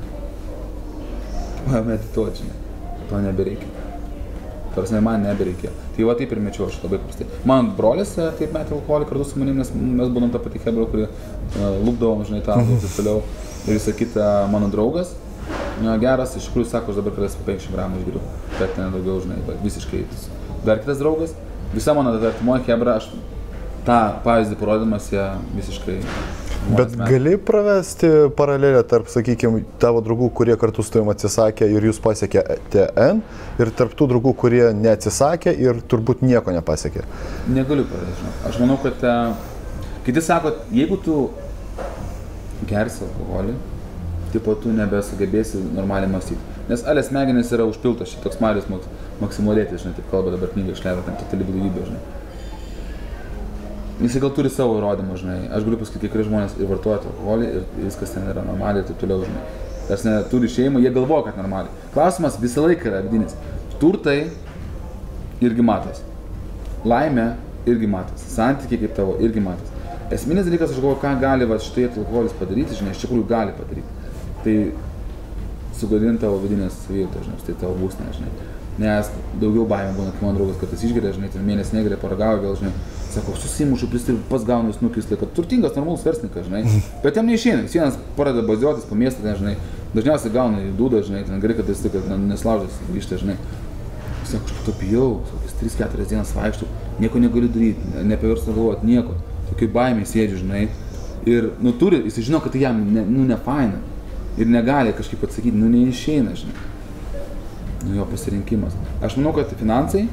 Medituoti, žinai. To nebereikia. Tarsi man nebereikia. Tai va taip ir mečiau aš labai paprastai. Man brolis taip metė alkoholį kartu su manim, nes mes būdom tą patį hebra, kurį uh, lūpdavom, žinai, tą ir taip toliau. Ir visą kitą mano draugas. Na, geras, iš tikrųjų sako, aš dabar kartais po penkiasdešimt gramų išgeriu, bet ne daugiau, žinai, bet visiškai. Dar kitas draugas, visa mano artimoji hebra, aš tą pavyzdį parodymas ją visiškai... Bet metai. gali pravesti paralelę tarp, sakykime, tavo draugų, kurie kartu su tavim atsisakė ir jūs pasiekė T N, ir tarp tų draugų, kurie neatsisakė ir turbūt nieko nepasiekė? Negaliu pravesti, žinau. Aš manau, kad e, kiti sako, jeigu tu gersi alkoholį, tipo tu nebesugebėsi normaliai mąstyti. Nes alės smegenys yra užpiltas, šitoks Marius Maksimolėtis, žinai, taip kalba dabar knygą išleido, ten totali blaivybė, žinai. Jisai gal turi savo įrodymą, žinai. Aš galiu pasakyti, kai kurie žmonės ir vartoja alkoholį ir viskas ten yra normaliai ir taip toliau, žinai. Tarsi ne, turi šeimą, jie galvoja, kad normaliai. Klausimas visą laiką yra vidinis. Turtai irgi matos. Laimė irgi matos. Santykiai kaip tavo irgi matos. Esminis dalykas, aš galvoju, ką gali va, šitai alkoholis padaryti, žinai, iš tikrųjų gali padaryti. Tai sugadinti tavo vidinės savijautą, žinai, tai tavo būsnę, žinai. Nes daugiau baimė būna, kai mano draugas kartais išgeria, žinai, ten mėnesį negeria, paragauja vėl, žinai. Sako, susimušu, pristriu, pas gaunu jis nukis, kad turtingas, normalus verslininkas, žinai. Bet jam neišeina, jis vienas pradeda baziotis po miestą, ten, žinai. Dažniausiai gauna į dūdą, žinai, ten gerai, kad jis tik neslaužęs grįžta, žinai. Sako, aš to bijau, sako, jis tris keturias dienas vaikštų, nieko negaliu daryti, ne apie verslą galvoti, nieko. Tokiai baimė sėdžiu, žinai. Ir, nu, turi, jis žino, kad tai jam, ne, nu, ne faina. Ir negali kažkaip atsakyti, nu, neišeina, žinai. Nu, jo pasirinkimas. Aš manau, kad finansai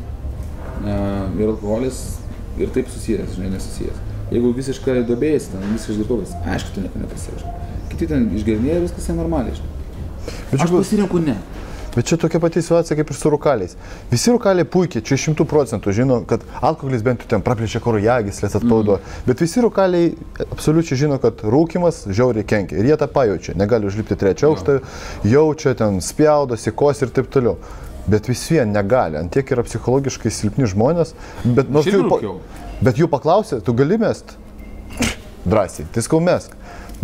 uh, ir alkoholis ir taip susijęs, žinai, nesusijęs. Jeigu visiškai duobėjęs, ten visiškai girtovas, aišku, tu nieko nepasieši. Kiti ten išgernėja, viskas ten normaliai, žinai. Aš pasirinku ne. Bet čia tokia pati situacija kaip ir su rūkaliais. Visi rūkaliai puikiai, čia šimtų procentų žino, kad alkoholis bent jau ten praplečia kraujagyslės, atpalaiduoja. Mm. Bet visi rūkaliai absoliučiai žino, kad rūkymas žiauriai kenkia. Ir jie tą pajaučia. Negali užlipti trečią aukštą, jaučia, ten spjaudosi, kosi ir taip toliau. Bet vis vien negali. Antiek yra psichologiškai silpni žmonės. Bet, nors jų, pa, bet jų paklausė, tu gali mest? Drąsiai, tai skau mesk.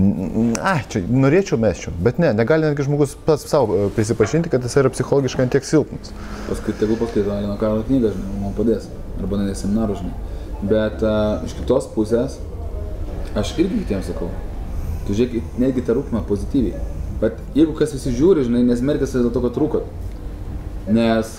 Ai, čia norėčiau mesčiau, bet ne, negali netgi žmogus pats savo prisipažinti, kad jis yra psichologiškai antiek silpnas. Paskui tegu paskaito Alino Karlo knygą, žinai, man padės, arba ne seminarų, žinai. Bet uh, iš kitos pusės, aš irgi kitiems sakau, tu žiūrėk, netgi tą rūkimą pozityviai. Bet jeigu kas visi žiūri, žinai, nesmerkis dėl to, kad rūkot. Nes...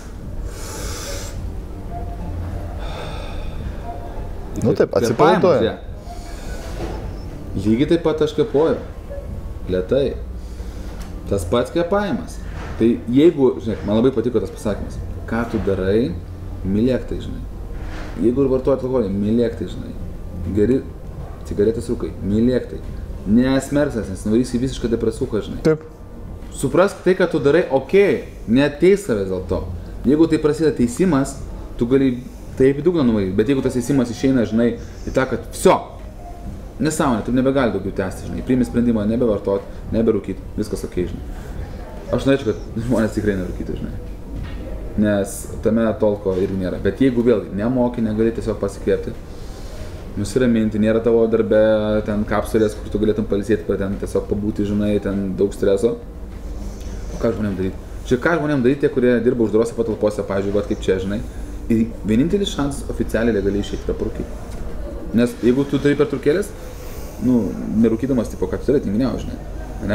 Nu taip, atsipalaiduoja. Lygiai taip pat aš kvėpuoju. Lėtai. Tas pats kvėpavimas. Tai jeigu, žinai, man labai patiko tas pasakymas. Ką tu darai, mylėk tai, žinai. Jeigu ir vartoji alkoholį, mylėk tai, žinai. Geri cigaretės rūkai, mylėk tai. Nesmerksas, nes nuvarysi visišką depresuką, žinai. Taip. Suprask tai, kad tu darai, okei, okay, neteis savęs dėl to. Jeigu tai prasideda teisimas, tu gali taip į dugną nuvaryti, bet jeigu tas teisimas išeina, žinai, į tą, kad vsio, nesąmonė, taip nebegali daugiau tęsti, žinai, priimi sprendimą nebevartoti, neberūkyti, viskas okei, okay, žinai. Aš norėčiau, kad žmonės tikrai nerūkytų, žinai, nes tame tolko irgi nėra, bet jeigu vėl nemoki, negali tiesiog pasikvėpti, nusiraminti, nėra tavo darbe, ten kapsulės, kur tu galėtum pailsėti, ten tiesiog pabūti, žinai, ten daug streso. Ką žmonėm daryti? Čia ką žmonėm daryti tie, kurie dirba uždarose patalpose, pavyzdžiui, vat kaip čia, žinai. Ir vienintelis šansas oficialiai legaliai išeiti yra parūkyti. Nes jeigu tu turi pertraukėlės, nu, nerūkydamas, tipo, ką tu turi, tinginiau, žinai, ne?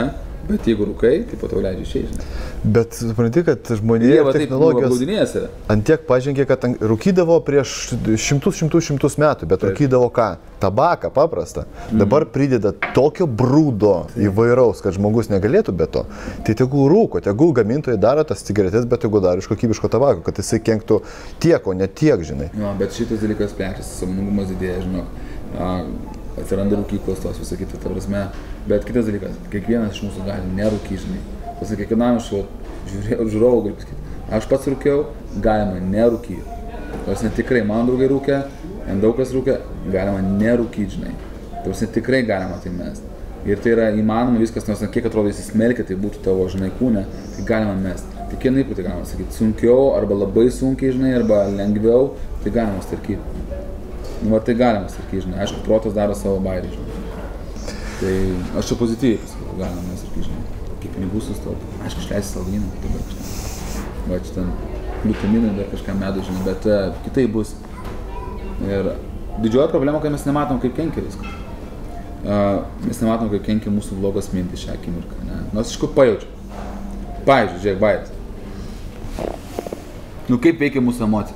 Bet jeigu rūkai, tai po to leidžia išeiti. Bet supranti, kad žmonėje technologijos ant tiek pažengė, kad rūkydavo prieš šimtus, šimtus, šimtus metų, bet rūkydavo ką? Tabaką paprastą. Dabar prideda tokio brūdo įvairaus, kad žmogus negalėtų be to. Tai tegul rūko, tegul gamintojai daro tas cigaretės, bet tegul daro iš kokybiško tabako, kad jisai kenktų tiek, o ne tiek, žinai. Jo, bet šitas dalykas plečiasi, sąmoningumas didėja, žinok. Atsiranda rūkyklos tos, visą kitą, ta prasme. Bet kitas dalykas, kiekvienas iš mūsų gali nerūky, žinai. Pasakai, kiekvienam iš žiūrovų galiu pasakyti. Aš pats rūkiau, galima nerūky. Tarsi tikrai, man draugai rūkia, en daug kas rūkia, galima nerūky, žinai. Tarsi tikrai galima tai mest. Ir tai yra įmanoma viskas, nors kiek atrodo įsismelkia, tai būtų tavo, žinai, kūne, tai galima mest. Tik vienaip tai galima sakyti, sunkiau, arba labai sunkiai, žinai, arba lengviau, tai galima starkyti. Nu, va, tai galima sakyti, žinai, aišku, protas daro savo bairį, žinai. Tai aš čia pozityviai pasakau, galima mes sakyti, žinai, kiek pinigų sustaup, aišku, išleisi saldainį, tai va, žinai, va, čia ten glutaminai, dar kažką medų, žinai, bet uh, kitai bus. Ir didžioji problema, kad mes nematom, kaip kenkia viskas. Uh, mes nematom, kaip kenkia mūsų blogos mintys šią akimirką, ne, nors iš kur pajaučiu. Pavyzdžiui, žiūrėk, bairis. Nu, kaip veikia mūsų emocijos?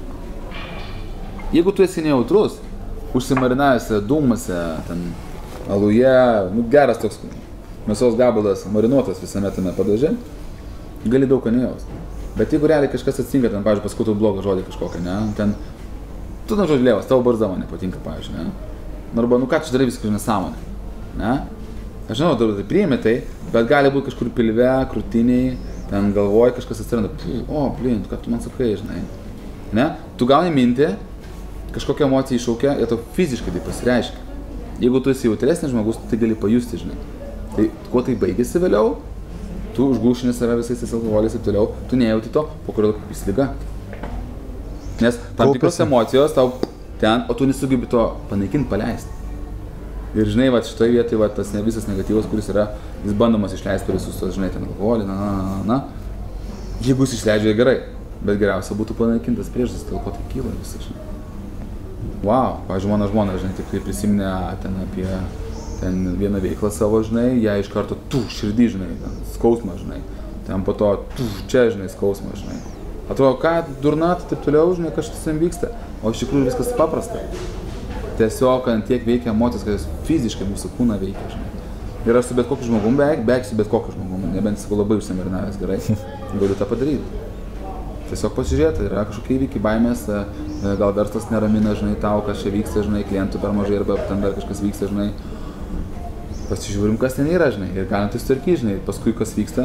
Jeigu tu esi nejautrus, užsimarinavęs dūmuose, ten aluje, nu geras toks mėsos gabalas marinuotas visame tame padaže, gali daug ką nejaust. Bet jeigu realiai kažkas atsitinka, ten, pavyzdžiui, paskui tu blogą žodį kažkokią, ne, ten, tu ten žodžiu lievas, tavo barzda man nepatinka, pavyzdžiui, ne. Arba, nu ką čia darai viskas nesąmonė, ne. Aš žinau, tu tai priimi tai, bet gali būti kažkur pilve, krūtiniai, ten galvoj kažkas atsiranda, o, blin, ką tu man sakai, žinai, ne. Tu gauni mintį, kažkokia emocija iššaukia ir tau fiziškai tai pasireiškia. Jeigu tu esi jautresnis žmogus, tai gali pajusti, žinai. Tai kuo tai baigėsi vėliau, tu užgūšini save visais tais alkoholiais ir toliau, tu nejauti to, po kurio kaip liga. Nes tam tikros emocijos tau ten, o tu nesugebi to panaikinti, paleisti. Ir žinai, va, šitoje vietoje va, tas ne visas negatyvas, kuris yra, jis bandomas išleisti per visus tos, žinai, ten alkoholį, na, na, na, na. Jeigu jis išleidžia gerai, bet geriausia būtų panaikintas priežastis, dėl ko tai kyla visą, žinai. Wow, pavyzdžiui, mano žmona, žinai, tik tai prisiminė ten apie ten vieną veiklą savo, žinai, ją iš karto tu, širdį, žinai, ten, skausmą, žinai, ten po to tu, čia, žinai, skausmą, žinai. Atrodo, ką, durna, taip toliau, žinai, kažkas ten vyksta, o iš tikrųjų viskas paprasta. Tiesiog, ant tiek veikia emocijos, kad jis fiziškai mūsų kūną veikia, žinai. Ir aš su bet kokiu žmogum beveik, beveik su bet kokiu žmogum, nebent sakau labai užsimarinavęs gerai, galiu tą padaryti. Tiesiog pasižiūrėti, yra kažkokie įvykiai, baimės, gal verslas neramina, žinai, tau, kas čia vyksta, žinai, klientų per mažai arba ten dar kažkas vyksta, žinai. Pasižiūrim, kas ten yra, žinai, ir galim tai sutvarkyti, žinai, paskui kas vyksta,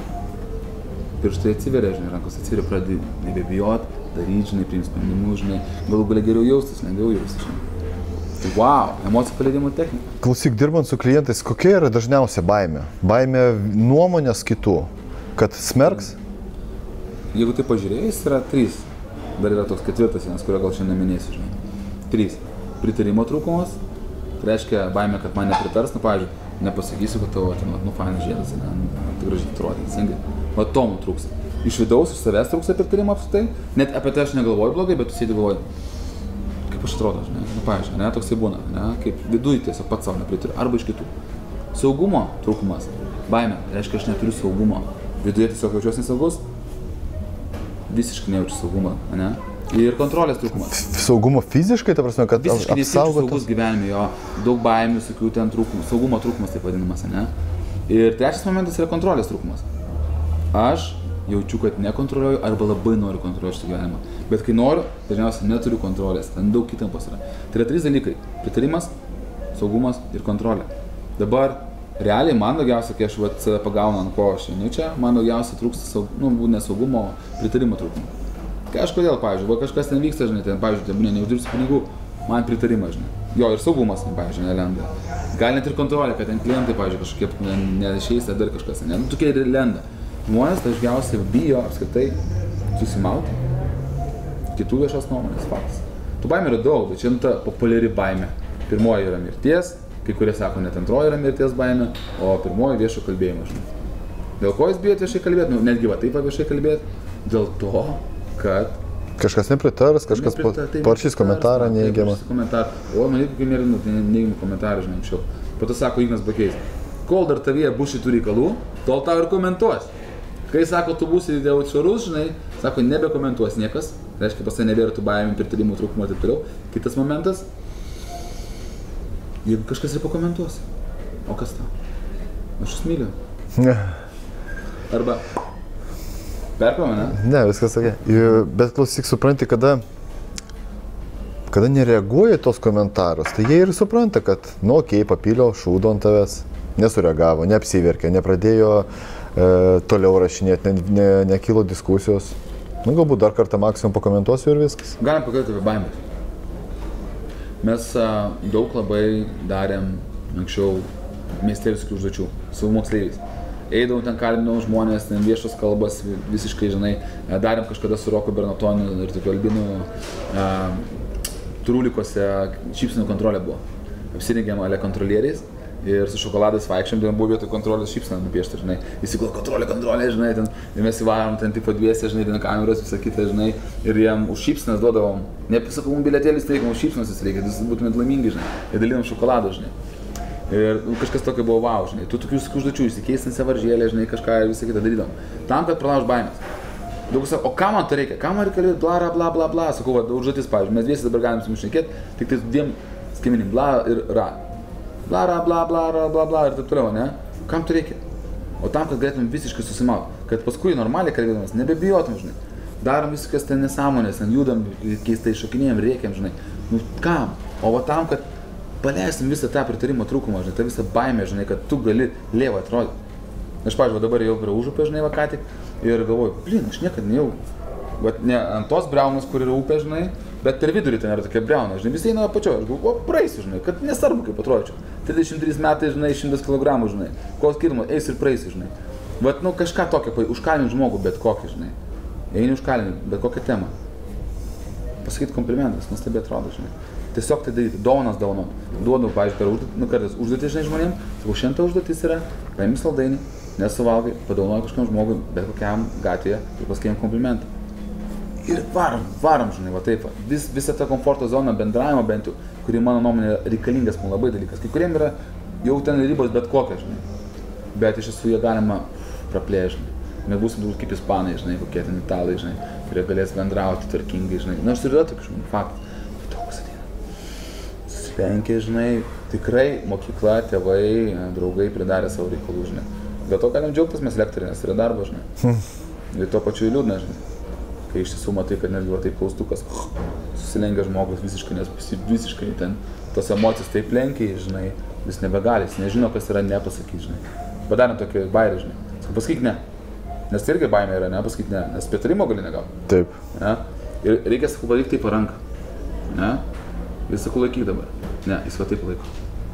pirštai atsiveria, žinai, rankos atsiveria, pradedi nebebijot, daryti, žinai, priimt sprendimus, žinai, galų galia geriau jaustis, lengviau jaustis, žinai. Tai wow, emocijų paleidimo technika. Klausyk, dirbant su klientais, kokia yra dažniausia baimė? Baimė nuomonės kitų, kad smerks? Jeigu tai pažiūrėjus, yra trys. Dar yra toks ketvirtas vienas, kurio gal šiandien minėsiu, žinai. Trys. Pritarimo trūkumas. Tai reiškia baimė, kad man nepritars. Nu, pavyzdžiui, nepasakysiu, kad tavo, ten, nu, fainas žiedas, ne, nu, tai gražiai atrodė, teisingai. Va, to mums trūksta. Iš vidaus, iš savęs trūksta pritarimo apskritai. Net apie tai aš negalvoju blogai, bet tu sėdi galvoji, kaip aš atrodo, žinai. Nu, pavyzdžiui, ne, toksai būna, ne, kaip viduj tiesiog pats savo nepritariu. Arba iš kitų. Saugumo trūkumas. Baimė. Tai reiškia, aš neturiu saugumo. Viduje tiesiog jaučiuosi nesaugus. Visiškai nejaučiu saugumą, ne? Ir kontrolės trūkumas. Saugumo fiziškai, ta prasme, kad visiškai nesijaučiu saugus gyvenime, jo. Daug baimių, sakiau, ten trūkumas, saugumo trūkumas taip vadinamas, ne? Ir trečias momentas yra kontrolės trūkumas. Aš jaučiu, kad nekontroliuoju arba labai noriu kontroliuoti šitą gyvenimą. Bet kai noriu, dažniausiai neturiu kontrolės, ten daug įtampos yra. Tai yra trys dalykai. Pritarimas, saugumas ir kontrolė. Dabar realiai man daugiausia, kai aš vat, pagaunu ant ko aš einu čia, man daugiausia trūksta saug, nu, nesaugumo, pritarimo trūkumo. Kažkodėl, pavyzdžiui, va, kažkas ten vyksta, žinai, ten, pavyzdžiui, ten, neuždirbsiu pinigų, man pritarimas, žinai. Jo, ir saugumas, pavyzdžiui, nelenda. Gal net ir kontrolė, kad ten klientai, pavyzdžiui, kažkokie neišeis, dar kažkas, ne, nu, tokie ir lenda. Žmonės dažniausiai bijo apskritai susimauti kitų viešos nuomonės, faktas. Tų baimė yra daug, bet čia ta populiari baimė. Pirmoji yra mirties. Kai kurie sako, net antroji yra mirties baimė, o pirmoji viešo kalbėjimo, žinai. Dėl ko jis bijo viešai kalbėti? Nu, netgi va taip viešai kalbėti. Dėl to, kad... Kažkas nepritars, kažkas parašys komentarą neįgiamą. Komentarą. O, man kokie nėra nu, neįgimų komentarą, žinai, anksčiau. Po to sako Ignas Bakėjs. kol dar tavyje bus šitų reikalų, tol tau ir komentuos. Kai sako, tu būsi dėl švarus, žinai, sako, nebekomentuos niekas, reiškia, pas tai nebėra tų baimių, pritarimų, trūkumo ir taip toliau. Kitas momentas, jeigu kažkas ir pakomentuos, o kas tau? Aš jūs myliu. Ne. Arba, perkama, ne? Ne, viskas tokia. Bet klausyk, supranti, kada, kada nereaguoja tos komentarus, tai jie ir supranta, kad, nu, okei, okay, papylio šūdo ant tavęs, nesureagavo, neapsiverkė, nepradėjo e, toliau rašinėti, ne, ne, nekilo diskusijos. Nu, galbūt dar kartą maksimum pakomentuosiu ir viskas. Galim pakalbėti apie baimės. Mes a, daug labai darėm anksčiau miesteliškų užduočių su moksleiviais. Eidavom ten, kalbinau žmonės, ten viešos kalbas, visiškai, žinai, darėm kažkada su Roku Bernatoniu ir tokiu Albinu a, Trulikose šypsenų kontrolė buvo. Apsirengėm ale kontrolieriais ir su šokoladais vaikščiam, ten buvo vietoj kontrolės šypseną nupiešti, žinai. Įsiklo kontrolė, kontrolė, žinai, ten, ir mes įvarom ten tipo dviese, žinai, ten kameras, visą kitą, žinai, ir jiem už šypsenas duodavom, nepasakau, mums bilietėlis reikia, už šypsenas jis reikia, jūs būtumėt laimingi, žinai, ir dalinam šokoladą, žinai. Ir nu, kažkas tokio buvo wow, žinai, tu tokius užduočių įsikeistinsi varžėlę, žinai, kažką ir visą kitą darydavom. Tam, kad pralauž baimės. Daug sako, o ką man to reikia, ką man reikia, bla, bla, bla, bla, sakau, va, užduotis, pavyzdžiui, mes visi dabar galim sumišnekėti, tik tai dviem skaimenim, bla ir ra. Bla, bla, bla, bla, bla, bla ir taip toliau, ne? Kam to reikia? O tam, kad galėtum visiškai susimauti, kad paskui normaliai kalbėdamas, nebebijotum, žinai. Darom viskas ten nesąmonės, ten judam, keistai šokinėjam, rėkiam, žinai. Nu, kam? O va tam, kad paleisim visą tą pritarimo trūkumą, žinai, tą visą baimę, žinai, kad tu gali lievą atrodyti. Aš, pavyzdžiui, dabar jau prie užupio, žinai, va ką tik, ir galvoju, blin, aš niekad nejau, bet ne ant tos briaunos, kur yra upė, žinai, bet per vidurį ten yra tokia briauna, žinai, visi eina apačioje, aš galvoju, o praeisiu, žinai, kad nesvarbu kaip atrodyčiau. trisdešimt trys metai, žinai, šimtas kilogramų, žinai, koks skirtumas, eis ir praeisiu, žinai. Vat, nu, kažką tokio, užkalint žmogų, bet kokį, žinai, eini užkalint, bet kokią temą. Pasakyti komplimentas, nuostabiai atrodo, žinai. Tiesiog tai daryti, dovanas dovanom. Duodu, pavyzdžiui, per užduotį, nu kartais užduotį, žinai, žmonėm, sakau, šiandien užduotis yra, paimi saldainį, nesuvalgai, padovanoji kažkam žmogui, bet kokiam gatvėje ir paskėjim komplimentą. Ir varom, varom, žinai, va taip, vis, visą tą komforto zoną, bendravimo bent jau, kuri mano nuomonė reikalingas man labai dalykas. Kai kuriem yra jau ten ribos bet kokia, žinai, bet iš tiesų jie galima praplėšti, žinai. Mes būsim kaip ispanai, žinai, kokie ten italai, žinai, kurie galės bendrauti tvarkingai, žinai. Nors ir yra tokių žmonių, faktas. Penkiai, žinai, tikrai mokykla, tėvai, draugai pridarė savo reikalų, žinai. Dėl to galim džiaugtis mes lektoriai, nes yra darbas, žinai. Ir to pačiu liūdna, žinai. Kai iš tiesų matai, kad netgi va taip klaustukas, susilengia žmogus visiškai, nes visiškai ten tos emocijos taip lenkiai, žinai, vis nebegali, jis nežino, kas yra nepasakyti, žinai. Padarėm tokį bairį, žinai. Sakau, pasakyk ne. Nes tai irgi baimė yra, ne, pasakyti ne, nes pritarimo gali negauti. Taip. Ne? Ir reikia, sakau, padaryti taip ranką. Ne? Ir sakau, laikyk dabar. Ne, jis va taip laiko.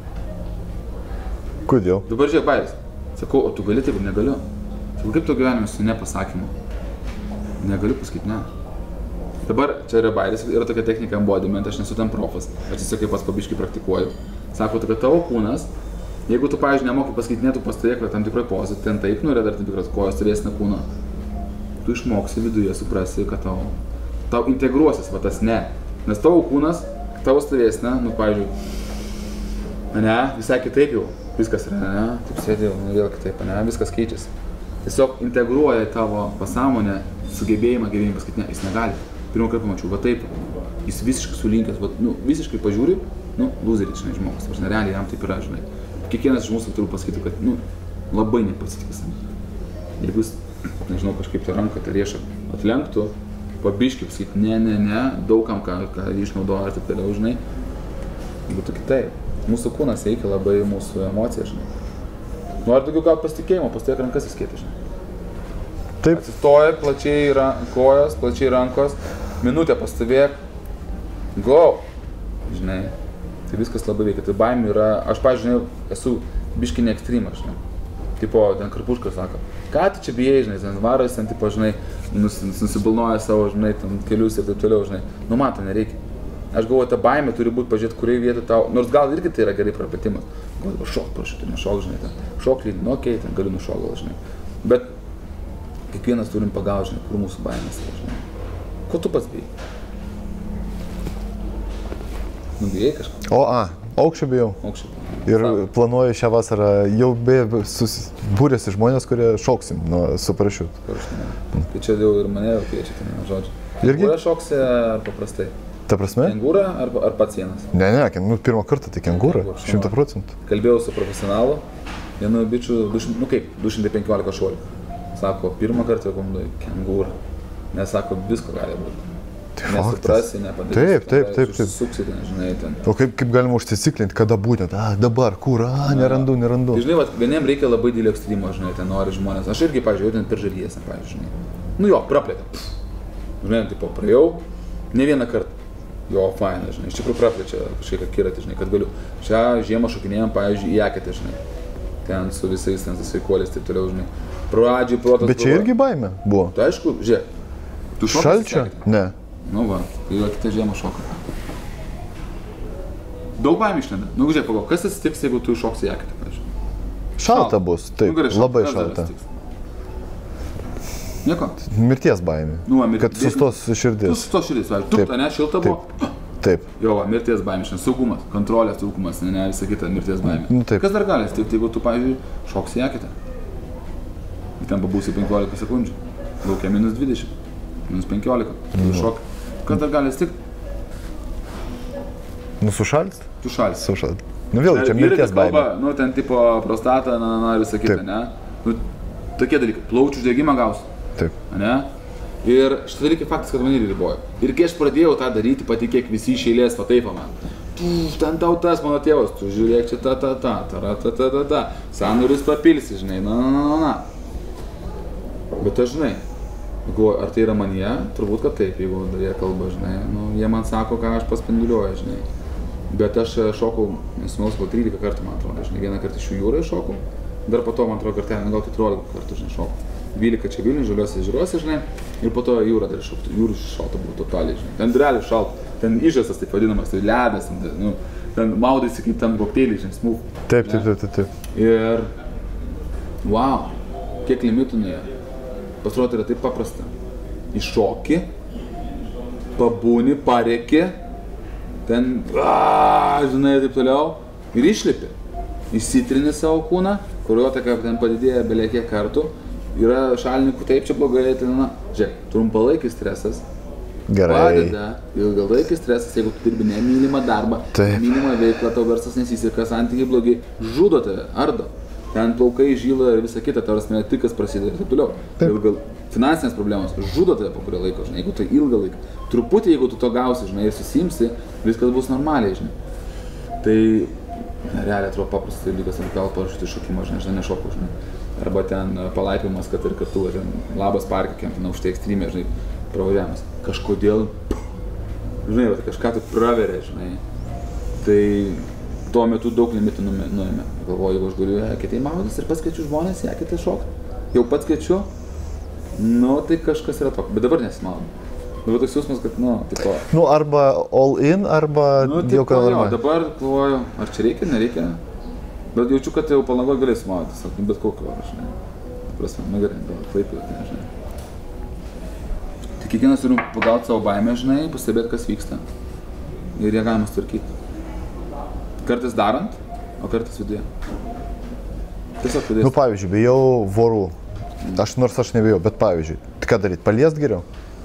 Kodėl? Dabar žiūrėk, bairis. Sakau, o tu gali taip, negaliu. Sakau, kaip to gyvenime su nepasakymu? Negaliu pasakyti ne. Dabar čia yra bairis, yra tokia technika embodiment, aš nesu ten profas. Aš tiesiog kaip pats pabiškai praktikuoju. Sako, kad tavo kūnas, jeigu tu, pavyzdžiui, nemoki pasakyti ne, tu pastovėk tam tikroj pozai, ten taip, nu yra dar tam tikras kojos stovėsina kūno. Tu išmoksi viduje, suprasi, kad tau, tau integruosis va tas ne. Nes tavo kūnas, tavo stovėsina, nu, pavyzdžiui, ne, visai kitaip jau, viskas yra, ne, taip sėdė jau, nu, vėl kitaip, ne, viskas keičiasi. Tiesiog integruoja tavo pasąmonę, sugebėjimą, gebėjimą pasakyti, ne, jis negali. Pirmą kartą pamačiau, va taip, jis visiškai sulinkęs, va, nu, visiškai pažiūri, nu, loseris, žinai, žmogus, ta prasme, realiai jam taip yra, žinai. Kiekvienas iš mūsų turiu pasakyti, kad, nu, labai nepasitikė savimi. Jeigu jis, nežinau, kažkaip tą ranką, tą riešą atlenktų, pabiškai pasakyti, ne, ne, ne, daugam, ką, ką išnaudoja ir taip toliau, žinai, būtų kitaip. Mūsų kūnas veikia labai mūsų emocijas, žinai. Nori daugiau gauti pasitikėjimo, pastovėk rankas įskėti, žinai. Taip. Atsistoja, plačiai ra kojos, plačiai rankos, minutę pastovėk, go, žinai. Tai viskas labai veikia, tai baimė yra, aš, pavyzdžiui, esu biškinė ekstremas, žinai. Tipo, ten Karpuškas sako, ką tu čia bijai, žinai, ten varas, ten, tipo, žinai, nus, nusibilnoja savo, žinai, ten kelius ir taip toliau, žinai. Nu, man to nereikia. Aš galvoju, ta baimė turi būti pažiūrėti, kurioje vietoje tau, nors gal irgi tai yra gerai prapetimas. Galvoju, šok, prašau, tu nešok, žinai, ten, šok lydį, nu, okei, okay, ten galiu nušok, gal, žinai. Bet kiekvienas turim pagauti, žinai, kur mūsų baimės yra, žinai. Ko tu pats bijai? Nu, bijai kažką? O, a, aukščio bijau. Aukščio bijau. Ir Savo. planuoju šią vasarą, jau beje susibūrėsi žmonės, kurie šoksim nuo su parašiutu. Parašiutu. Tai čia jau ir mane jau kviečia, tai ne, žodžiu. Irgi? Kengūra šoksi ar paprastai? Ta prasme? Kengūra ar, ar pats vienas? Ne, ne, nu, pirmą kartą tai kengūra, Kengūra, šimta procentų. Kalbėjau su profesionalu, vienu bičiu, nu kaip, du šimtai penkiolika šuolių. Sako, pirmą kartą jau kengūra. Nes sako, visko gali būti. Nesuprasi, nepadarysi. Taip, taip, taip, taip. Suksite, žinai, ten. O kaip, kaip galima užsiciklinti, kada būtent, a, dabar, kur, a, nerandu, nerandu. Tai, žinai, vat, vieniem reikia labai didelio ekstremo, žinai, ten nori žmonės. Aš irgi, pažiūrėjau, ten per žaryjesą, pažiūrėjau, žinai. Nu jo, praplėtė. Žinai, tipo, praėjau, ne vieną kartą. Jo, faina, žinai, iš tikrųjų praplečia kažkiek akiratį, žinai, kad galiu. Šią žiemą šokinėjom, pavyzdžiui, į Eketę, žinai. Ten su visais, ten su sveikuoliais, taip toliau, žinai. Pradžiai protas. Bet čia irgi baimė buvo. Tai aišku, žiūrėk. Tu šokas Šalčio? Ne. Nu va, tai jau kitą žiemą šoka. Daug baimė išlenda. Nu, žiūrėk, pagalvo, kas atsitiks, jeigu tu iššoksi į Eketę, pavyzdžiui? Šalta bus, taip, Nu, gerai, šalta. labai Kas dar šalta. atsitiks? Nieko. Mirties baimė. Nu, va, mir- Kad sustos Tu širdis. su to širdis, pavyzdžiui, tu, Taip. ne, šilta buvo. Taip. Jo, va, mirties baimė, šiandien saugumas, kontrolės trūkumas, ne, ne, visa kita, mirties baimė. Nu, taip. Kas dar gali atsitikti, jeigu tu, pavyzdžiui, šoksi į Eketę? Ir ten pabūsi penkiolika sekundžių, laukia minus dvidešimt, minus penkiolika, tu šok. Kas dar gali atsitikti? Nu, sušalst? Tu šalis. Sušalst. Nu, vėl čia Vyrai mirties kalba, baimė. nu, ten tipo prostata, na, na, visa kita, Taip. ne? Nu, tokie dalykai, plaučių uždegimą gausi, Taip. ne? Ir šitie dalykai faktas, kad mane ir ribojo. Ir kai aš pradėjau tą daryti, patikėk visi iš eilės, va taip, man. Tu, ten tau tas, mano tėvas, tu žiūrėk čia ta ta ta, ta ta ta ta ta, sąnarius papilsi, žinai, na, na, na, na. Bet aš, žinai, galvoju, ar tai yra manyje? Turbūt, kad taip, jeigu jie kalba, žinai, nu, jie man sako, ką aš paspinduliuoju, žinai. Bet aš šokau, nesumaus, gal trylika kartų, man atrodo, žinai, vieną kartą iš jų jūroje šokau, dar po to, man atrodo, kartelį, gal keturiolika kartų, žinai, šokau. dvylika čia Vilniuje, Žaliuose ežeruose, žinai, ir po to jūrą dar šoktų, jūrų šalta buvo totaliai, žinai, ten realiai šalta, ten išžasas taip vadinamas, tai ledas, ten, nu, ten maudaisi kaip ten kokteiliai, žinai, smūg. Taip, taip, taip, taip, taip. Ir, wow, kiek limitų nuėjo. Pasirodo, yra taip paprasta. Iššoki, pabūni, parėki, ten, aaa, žinai, taip toliau, ir išlipi. Įsitrini savo kūną, kraujotaka ten padidėja belie kiek kartų, yra šalininkų, taip čia blogai, tai na, žiūrėk, trumpalaikis stresas Gerai. padeda, ilgalaikis stresas, jeigu tu dirbi nemylimą darbą, Taip. nemylimą veiklą, tau verslas nesiseka, santykiai blogi, žudo tave, ardo. Ten plaukai, žyla ir visa kita, tau prasme, tikas prasideda ir taip toliau. Ilgal, finansinės problemos žudo tave po kurio laiko, žinai, jeigu tai ilgą laiką. Truputį, jeigu tu to gausi, žinai, ir susimsi, viskas bus normaliai, žinai. Tai realiai atrodo paprastas dalykas, ant gal parašyti šokimą, žinai, žinai, nešokau, žinai. Arba ten palaipimas, kad ir kartu, ten labas parke, kiek ten aukštai ekstremė, žinai, pravažiavimas. Kažkodėl, žinai, va, kažką tai praveria, žinai. Tai tuo metu daug limitų nuėmė. Galvoju, jeigu aš galiu Eketėj maudytis ir pats kviečiu žmonės į Eketę šokti. Jau pats kviečiu, nu tai kažkas yra tokio, bet dabar nesimaudau. Dabar toks jausmas, kad, nu, tipo... Nu, arba all in, arba Nu, jau tipo, ką jo, norma. dabar galvoju, ar čia reikia, nereikia. Bet jaučiu, kad jau Palangoj galėsiu maudytis, nu, bet kokio orą, žinai. Prasme, nu gerai, gal Klaipėdoje, nežinai. Tai kiekvienas turim pagauti savo baimę, žinai, pastebėti, kas vyksta. Ir ją galima sutvarkyti. Kartais darant, o kartais viduje. Tiesiog viduje. Nu, pavyzdžiui, bijau vorų. Aš nors aš nebijau, bet pavyzdžiui, tai ką daryti, paliest geriau?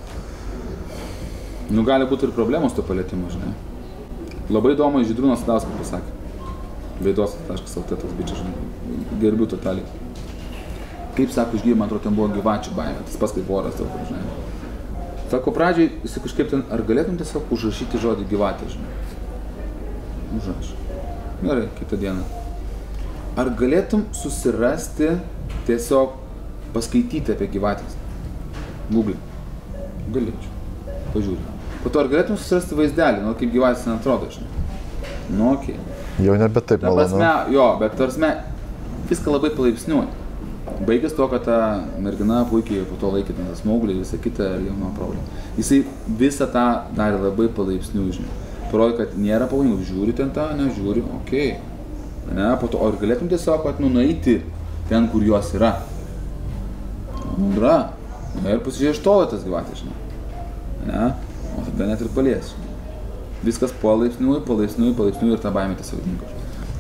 Nu, gali būti ir problemos to palietimo, žinai. Labai įdomu, Žydrūnas Sadauskas pasakė. Veidos taškas el tė, tas bičias, žinai, gerbiu totaliai. Kaip sako, išgyvė, man atrodo, ten buvo gyvačių baimė, tas pats kaip voras, tau, žinai. Sako, pradžiai, jis kažkaip ten, ar galėtum tiesiog užrašyti žodį gyvatė, žinai. Užraš. Gerai, kitą dieną. Ar galėtum susirasti, tiesiog paskaityti apie gyvatės? Google. Galėčiau. Pažiūrėjau. Po to, ar galėtum susirasti vaizdelį, nu, kaip gyvatės ten atrodo, žinai? Nu, okei. Okay. Jau nebe taip Ta malonu. prasme, jo, bet tarsme, viską labai palaipsniui. Baigęs to, kad ta mergina puikiai po to laikė ten tą smauglį ir visą kitą ir jau nuo problemų. Jisai visą tą darė labai palaipsniui, žinai. Parodė, kad nėra pavojingų, žiūri ten tą, nežiūri, okei. Okay. Ne, po to, ar galėtum tiesiog, kad, nu, nueiti ten, kur jos yra. Nu, yra. Ir pasižiūrėjai iš tolo tas gyvatės, žinai. Ne, o tada net ir palies, žinai. Viskas palaipsniui, palaipsniui, palaipsniui ir ta baimė tiesiog dingo.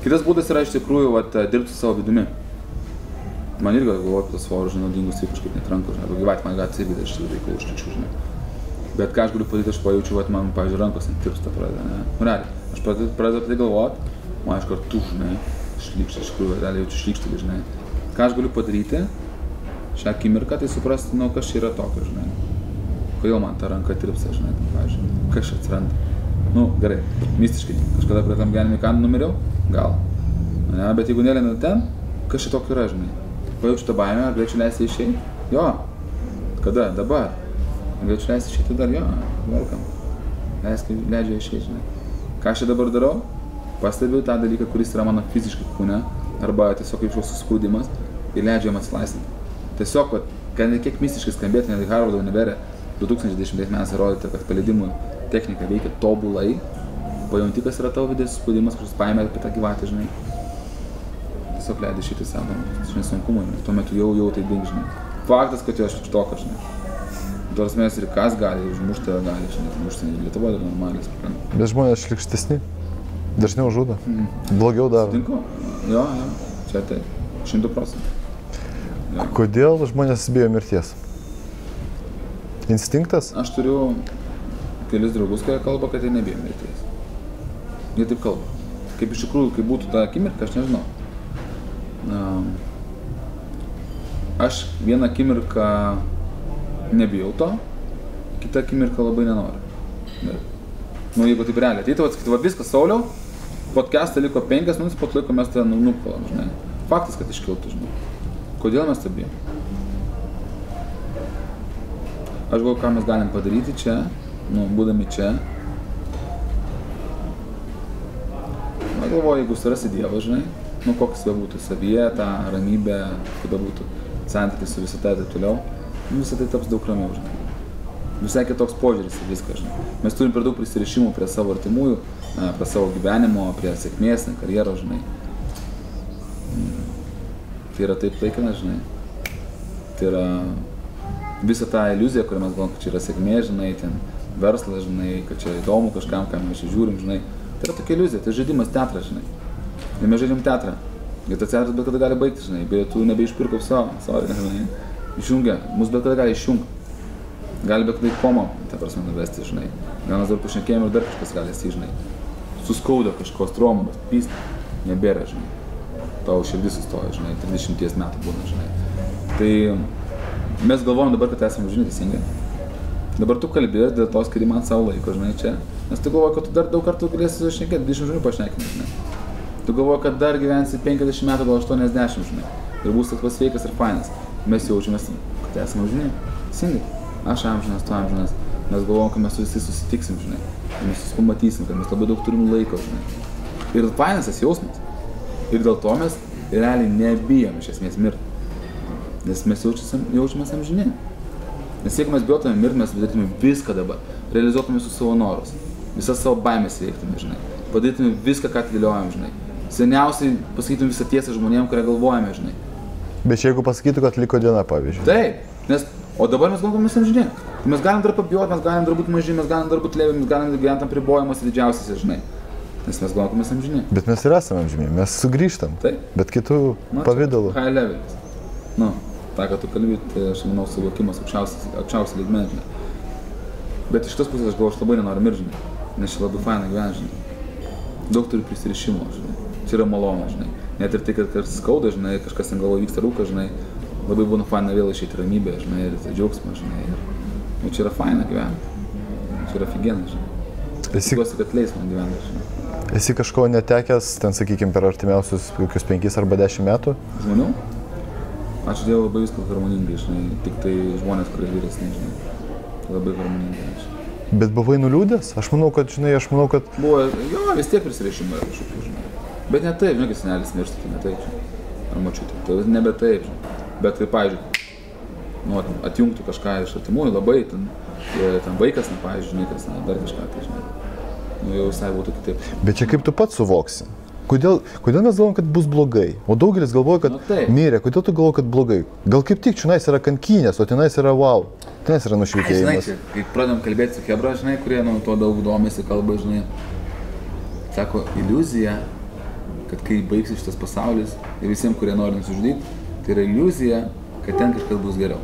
Kitas būdas yra iš tikrųjų vat, dirbti su savo vidumi. Man irgi galvoju apie tas svorio, žinai, naudingus tai kažkaip netranku, žinai, arba gyvatį man gatvės irgi iš šitų reikalų užčiučiu, žinai. Bet ką aš galiu padaryti, aš pajaučiu, vat man, pavyzdžiui, rankos ant tirpsta pradeda, ne? Nu, realiai, aš pradedu, pradedu apie tai galvoti, man iš karto, žinai, šlykščiai, iš tikrųjų, realiai jaučiu šlykštelį, žinai. Ką aš galiu padaryti, šią akimirką, tai suprasti, nu, kas čia yra tokio, žinai. Kodėl man ta ranka tirpsta, žinai, pavyzdžiui, kas čia atsiranda. Nu, gerai, mistiškai, kažkada praeitam gyvenime ką numiriau, gal. Ne, bet jeigu nelenda ten, kas čia tokio yra, žinai. Pajaučiu tą baimę, ar galėčiau leisti išeiti? Jo. Kada? Dabar. Galėčiau leisti išeiti dar? Jo. Welcome. Leisk, leidžia išeiti, žinai. Ką aš čia dabar darau? Pastebiu tą dalyką, kuris yra mano fiziškai kūne, arba tiesiog kaip šios suspaudimas ir leidžia jam atsilaisvinti. Tiesiog, kad ne kiek mistiškai skambėti, net Harvardo universitete du tūkstančiai dešimtais metais įrodyta, kad paleidimų technika veikia tobulai, pajunti, kas yra tavo vidės suspaudimas, kažkas paėmė apie tą gyvatę, žinai. Tiesiog leidai šitą savo, žinai, sunkumui, tuo metu jau jau tai ding, žinai. Faktas, kad jo aš iš tokio, žinai. Dors mes ir kas gali, užmušti gali, žinai, užmušti Lietuvoje dar normaliai, supranta. Bet žmonės šlykštesni, dažniau žudo, mm. blogiau daro. Sutinku? Jo, jo, čia tai, šimtų procentų. Kodėl žmonės bijo mirties? Instinktas? Aš turiu kelis draugus, kurie kalba, kad jie nebijo mirties. Jie taip kalba. Kaip iš tikrųjų, kaip būtų ta akimirka, aš nežinau. Aš vieną akimirką nebijau to, kitą akimirką labai nenoriu. Nu, jeigu taip realiai ateitų, atsakyti, va viskas, Sauliau, podcast'ą liko penkias minutės, po laiko mes tą nupuolam, žinai. Faktas, kad iškiltų, žinai. Kodėl mes tą bijom? Aš galvoju, ką mes galim padaryti čia, nu, būdami čia. Na, galvoju, jeigu surasi Dievą, žinai, nu, koks be būtų savyje, tą ramybę, kada būtų santykis su visata ir taip toliau, nu, visą tai taps daug ramiau, žinai. Visai kitoks požiūris į viską, žinai. Mes turim per daug prisirišimų prie savo artimųjų, prie savo gyvenimo, prie sėkmės, karjeros, žinai. Tai yra taip laikina, žinai. Tai yra visa ta iliuzija, kurią mes galvom, kad čia yra sėkmė, žinai, ten verslas, žinai, kad čia įdomu kažkam, ką mes čia žiūrim, žinai. Tai yra tokia iliuzija, tai žaidimas teatras, žinai. Ir mes žaidžiam teatrą. Ir tas teatras bet kada gali baigti, žinai, bet tu nebeišpirkau savo, sorry, žinai. Išjungia, mus bet kada gali išjungti. Gali bet kada į komą, ta prasme, nuvesti, žinai. Gal mes dar pašnekėjom ir dar kažkas gali esi, žinai. Suskauda kažkos traumas, pyst, nebėra, žinai. Tavo širdis sustoja, žinai, trisdešimties metų būna, žinai. Tai mes galvojam dabar, kad esame žinai teisingai. Dabar tu kalbės dėl to skiri man savo laiko, žinai, čia. Nes tu galvoji, kad tu dar daug kartų galėsi šnekėti, dvidešimt žmonių pašnekėti, žinai. Tu galvoji, kad dar gyvensi penkiasdešimt metų, gal aštuoniasdešimt, žinai. Ir bus toks sveikas ir fainas. Mes jaučiamės, kad esame žinai teisingai. Aš amžinas, tu amžinas. Mes galvojam, kad mes visi susitiksim, žinai. Mes susipamatysim, kad mes labai daug turim laiko, žinai. Ir fainas tas jausmas. Ir dėl to mes realiai nebijom iš esmės mirti. Nes mes jaučiamės amžini. Nes jeigu mes bijotume mirti, mes darytume viską dabar. Realizuotume su savo norus. Visas savo baimės veiktume, žinai. Padarytume viską, ką atidėliojam, žinai. Seniausiai pasakytume visą tiesą žmonėm, kurie galvojame, žinai. Bet jeigu pasakytų, kad liko diena, pavyzdžiui. Taip, nes, o dabar mes galvojame, mes amžini. Mes galim dar pabijoti, mes galim dar būti maži, mes galim dar būti lėvi, mes galim gyventi apribojimas didžiausias, žinai. Nes mes galvojame, mes amžini. Bet mes ir esame amžini, mes sugrįžtam. Taip. Bet kitų pavidalų. High levelis. Nu, tą, ką tu kalbi, tai aš manau suvokimas aukščiausias lygmenis, žinai. Bet iš tos pusės aš galvoju, aš labai nenoriu mirti, žinai. Nes čia labai faina gyventi, žinai. Daug turiu prisirišimo, žinai. Čia yra malonu, žinai. Net ir tai, kad kartais skauda, žinai, kažkas ten galvoje vyksta rūkas, žinai. Labai būna faina vėl išeiti ramybę, žinai, ir džiaugsmas, žinai. Ir, nu, čia yra faina gyventi. Čia yra figena, žinai. Esi... Tikiuosi, kad leis man gyventi, žinai. Esi kažko netekęs, ten, sakykime, per artimiausius kokius penkis arba dešimt metų? Žmonių? Aš dėjau labai viskas harmoningai, žinai. Tik tai žmonės, kurie vyresni, žinai. Labai harmoningai, žinai. Bet buvai nuliūdęs? Aš manau, kad, žinai, aš manau, kad... Buvo, jo, vis tiek prisirišimai kažkokių, žinai. Bet ne taip, žinai, kai senelis miršta, tai ne taip, žinai. Ar mačiutė, tai nebe taip, žinai. Bet kaip, pavyzdžiui, nu, atjungtų kažką iš artimųjų, labai, ten, ten vaikas, ne, pavyzdžiui, žinai, kas, ne, dar kažką, tai, žinai. Nu, jau visai būtų kitaip. Bet čia kaip tu pats suvoksi? Kodėl, kodėl mes galvom, kad bus blogai? O daugelis galvoja, kad nu, mirė. Kodėl tu galvoji, kad blogai? Gal kaip tik čionais yra kankynės, o tenais yra wow. Tenais yra nušvitėjimas. Žinai, kai pradedam kalbėti su Hebra, žinai, kurie nuo to daug domisi kalba, žinai. Sako, iliuzija kad kai baigsis šitas pasaulis ir visiems, kurie nori nusižudyti, tai yra iliuzija, kad ten kažkas bus geriau.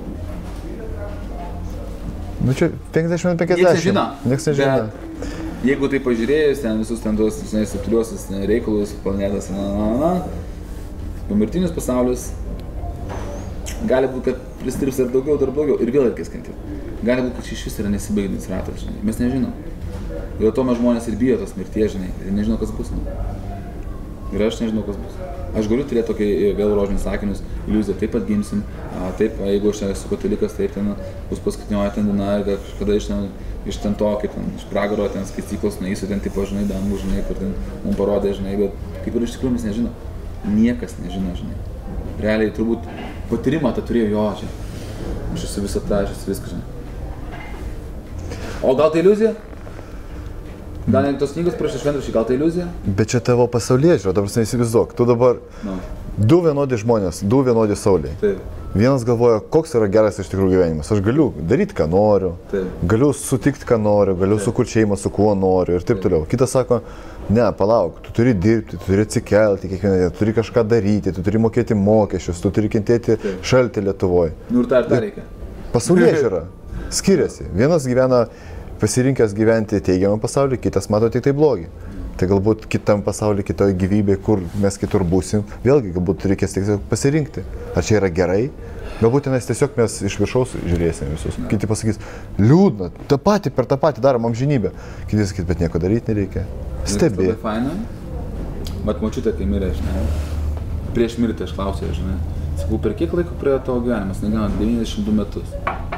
Nu čia penkiasdešimt penkiasdešimt. Niekas nežino. Niekas nežino. Bet jeigu tai pažiūrėjus, ten visus ten tuos subtiliuosius reikalus, planetas, na, na, na, pomirtinis pasaulis, gali būti, kad pristirs ir daugiau, dar daugiau, ir vėl reikės kentėti. Gali būti, kad šis vis yra nesibaigiantis ratas, žinai. Mes nežinom. Ir to mes žmonės ir bijo tos mirties, žinai, ir nežino, kas bus. Nu. Ir aš nežinau, kas bus. Aš galiu turėti tokį vėl rožinius sakinius, iliuziją, taip pat gimsim, a, taip, a, jeigu aš esu katalikas, taip, ten bus paskutinioji ten diena ir kažkada iš ten, iš ten to, kaip ten, iš pragaro, ten skaistyklos nueisiu, ten tipo, žinai, dangų, žinai, kur ten mums parodė, žinai, bet kaip ir iš tikrųjų mes nežino. Niekas nežino, žinai. Realiai turbūt patyrimą tą turėjo, jo, čia. Aš esu visata, aš esu viskas, žinai. O gal tai iliuzija? Gal ne tos knygos prašė šventraščiai, gal tai iliuzija? Bet čia tavo pasaulyje, žiūrėjau, dabar neįsivaizduok. Tu dabar No. du vienodi žmonės, du vienodi sauliai. Taip. Vienas galvoja, koks yra geras iš tikrųjų gyvenimas. Aš galiu daryti, ką noriu, Taip. galiu sutikti, ką noriu, galiu sukurti šeimą, su kuo noriu ir taip toliau. Kitas sako, ne, palauk, tu turi dirbti, tu turi atsikelti kiekvieną dieną, tu turi kažką daryti, tu turi mokėti mokesčius, tu turi kentėti šaltį Lietuvoje. Nu ir tą ir tą reikia. Pasaulyje žiūra, skiriasi. Vienas gyvena pasirinkęs gyventi teigiamą pasaulį, kitas mato tik tai blogį. Tai galbūt kitam pasaulyje, kitoje gyvybėje, kur mes kitur būsim, vėlgi galbūt reikės tik pasirinkti. Ar čia yra gerai? Galbūt tenais tiesiog mes iš viršaus žiūrėsim visus. Ne. Kiti pasakys, liūdna, tą patį per tą patį darom amžinybę. Kiti sakys, bet nieko daryti nereikia. Stebi. Tai faina. Mat močiutė, kai mirė, žinai, prieš mirtį aš klausiau, žinai, sakau, per kiek laiko praėjo tavo gyvenimas? Negyveno devyniasdešimt du metus.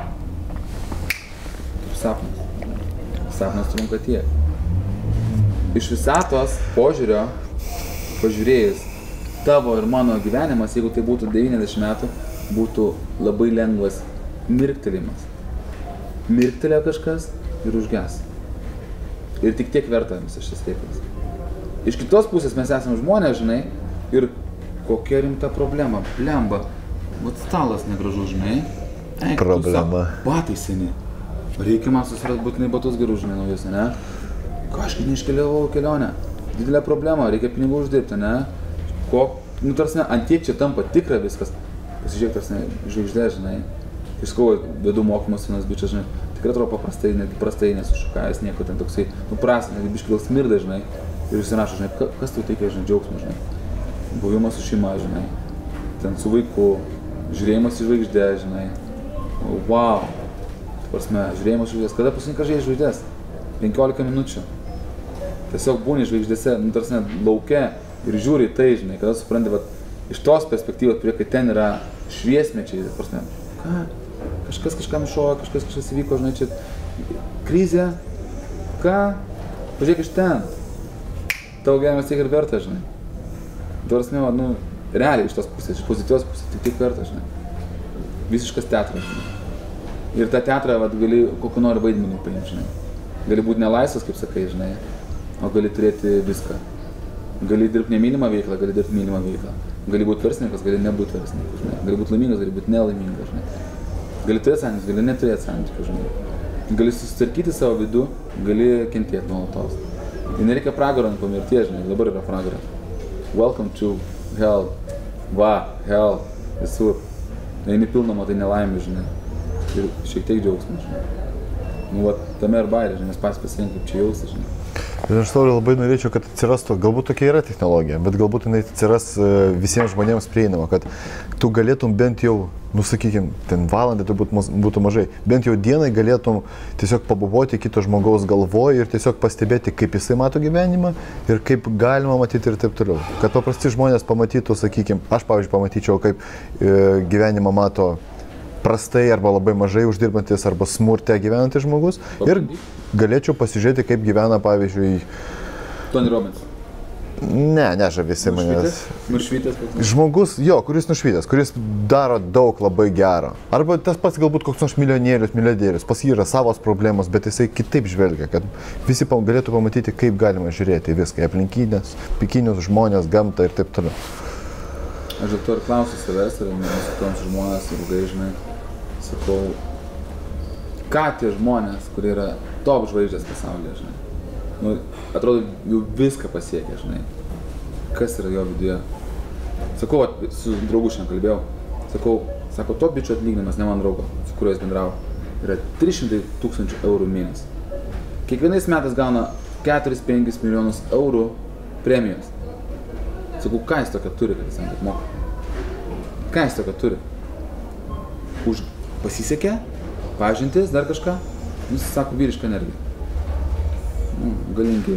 Kaip sapnas. Sapnas trunka tiek. Iš visatos požiūrio, pažiūrėjus, tavo ir mano gyvenimas, jeigu tai būtų devyniasdešimt metų, būtų labai lengvas mirktelimas. Mirktelėjo kažkas ir užges. Ir tik tiek verta visas šis reikalas. Iš kitos pusės mes esame žmonės, žinai, ir kokia rimta problema, blemba. Vat stalas negražus, žinai. Eik, problema. Batai seni. Reikia man susirast būtinai batus gerus, žinai, naujus, ne? Kažkaip neiškeliavau kelionę. Didelė problema, reikia pinigų uždirbti, ne? Ko? Nu, tarsi, ant tiek čia tampa tikra viskas. Pasižiūrėk, tarsi, žvaigždė, žinai. Kai sakau, vedu mokymus vienas bičias, žinai. Tikrai atrodo paprastai, netgi prastai nesušukavęs, nieko ten toksai, nu, prastai, netgi biškai gal smirda, žinai. Ir jis rašo, žinai, kas tau teikia, žinai, džiaugsmą, žinai. Buvimas su šeima, žinai. Ten su vaiku, žiūrėjimas į žvaigždę, žinai. Wow. Prasme, žiūrėjimas žvaigždės. Kada paskutinį žiūrėjai žvaigždės? penkiolika minučių. Tiesiog būni žvaigždėse, nu, tarsi lauke ir žiūri į tai, žinai, kada supranti, vat, iš tos perspektyvos, prie kai ten yra šviesmečiai, prasme, ką? Kažkas kažkam iššojo, kažkas kažkas įvyko, žinai, čia krizė, ką? Pažiūrėk iš ten. Tavo gyvenimas tiek ir verta, žinai. Prasme, nu, realiai iš tos pusės, iš pozityvios pusės, tik tiek verta, žinai. Visiškas teatras, žinai. Ir tą teatrą, vat, gali kokį nori vaidmenį paimti, žinai. Gali būti nelaisvas, kaip sakai, žinai, o gali turėti viską. Gali dirbti nemylimą veiklą, gali dirbti mylimą veiklą. Gali būti verslininkas, gali nebūti verslininkas, žinai. Gali būti laimingas, gali būti nelaimingas, žinai. Gali turėti santykius, gali neturėti santykius, žinai. Gali susitvarkyti savo vidų, gali kentėti nuolatos. Tai nereikia pragaro ant pamirties, žinai, dabar yra pragaras. Welcome to hell. Va, hell, visur. Eini pilna, matai nelaimė, žinai. Ir šiek tiek džiaugsmą, žinai. Nu, va, tame ir bairė, žinai, mes patys pasirinkti, kaip čia jausti, žinai. Ir aš tau labai norėčiau, kad atsirastų, galbūt tokia yra technologija, bet galbūt jinai atsiras visiems žmonėms prieinama, kad tu galėtum bent jau, nu sakykim, ten valandą turbūt būtų mažai, bent jau dienai galėtum tiesiog pabuvoti kito žmogaus galvoje ir tiesiog pastebėti, kaip jisai mato gyvenimą ir kaip galima matyti ir taip toliau. Kad paprasti žmonės pamatytų, sakykim, aš pavyzdžiui pamatyčiau, kaip e, gyvenimą mato prastai arba labai mažai uždirbantis arba smurte gyvenantis žmogus ir galėčiau pasižiūrėti, kaip gyvena, pavyzdžiui, Tony Robbins. Ne, nežavisi manęs. Nušvitęs? Žmogus, jo, kuris nušvitęs, kuris daro daug labai gero. Arba tas pats galbūt koks nors milijonierius, milijardierius, pas jį yra savos problemos, bet jisai kitaip žvelgia, kad visi galėtų pamatyti, kaip galima žiūrėti viską, aplinkinės, pikinius žmonės, gamtą ir taip toliau. Aš dėl to ir klausiu savęs, ir mes su toms žmonės ilgai, žinai, sakau, ką tie žmonės, kurie yra top žvaigždės pasaulyje, žinai, nu, atrodo, jau viską pasiekia, žinai, kas yra jo viduje. Sakau, su draugu šiandien kalbėjau, sakau, sako, to bičio atlyginimas, ne man draugo, su kuriuo jis bendravo, yra trys šimtai tūkstančių eurų mėnesį. Kiekvienais metais gauna keturis penkis milijonus eurų premijos. Sakau, ką jis tokia turi, kad jis ant taip moka? Ką jis tokia turi? Už pasisekė, pažintis, dar kažką, jis sako, vyriška energija. Nu, galinkiai,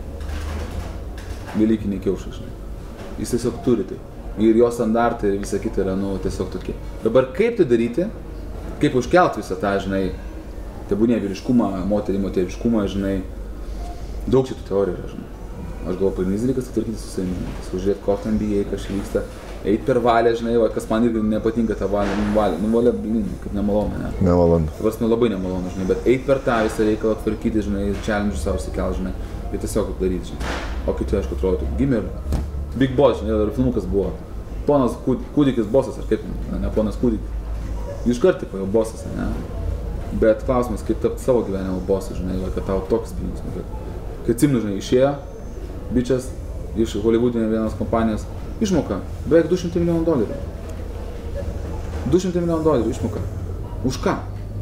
velykiniai kiaušai, žinai. Jis tiesiog turi tai. Ir jo standartai ir visa kita yra, nu, tiesiog tokie. Dabar kaip tai daryti, kaip užkelt visą tą, žinai, tebūnė vyriškumą, moterį, moteriškumą, žinai, daug šitų teorijų yra, žinai. Aš galvoju, pagrindinis dalykas sutvarkyti su savimi, žinai, sužiūrėti, koks ten bijai, kas vyksta, eit per valią, žinai, va, kas man irgi nepatinka tą valią, nu, valią, nu, valia, blin, kaip nemalonu, ne? Nemalonu. Tavars, nu, labai nemalonu, žinai, bet eit per tą visą reikalą, tvarkyti, žinai, challenge savo įsikelt, žinai, ir tiesiog kaip daryti, žinai. O kiti, aišku, atrodo, gimė ir Big Boss, žinai, ir filmukas buvo. Ponas kūdikis bosas, ar kaip, ne, ne ponas kūdikis. Iš karto, tipo, jau bosas, ne? Bet klausimas, kaip tapti savo gyvenimo bosą, žinai, va, kad tau toks pinigus, kad, kad atsimenu, žinai, išėjo, bičias iš Hollywoodinė vienos kompanijos, išmoka beveik du šimtai milijonų dolerių. du šimtai milijonų dolerių išmoka. Už ką?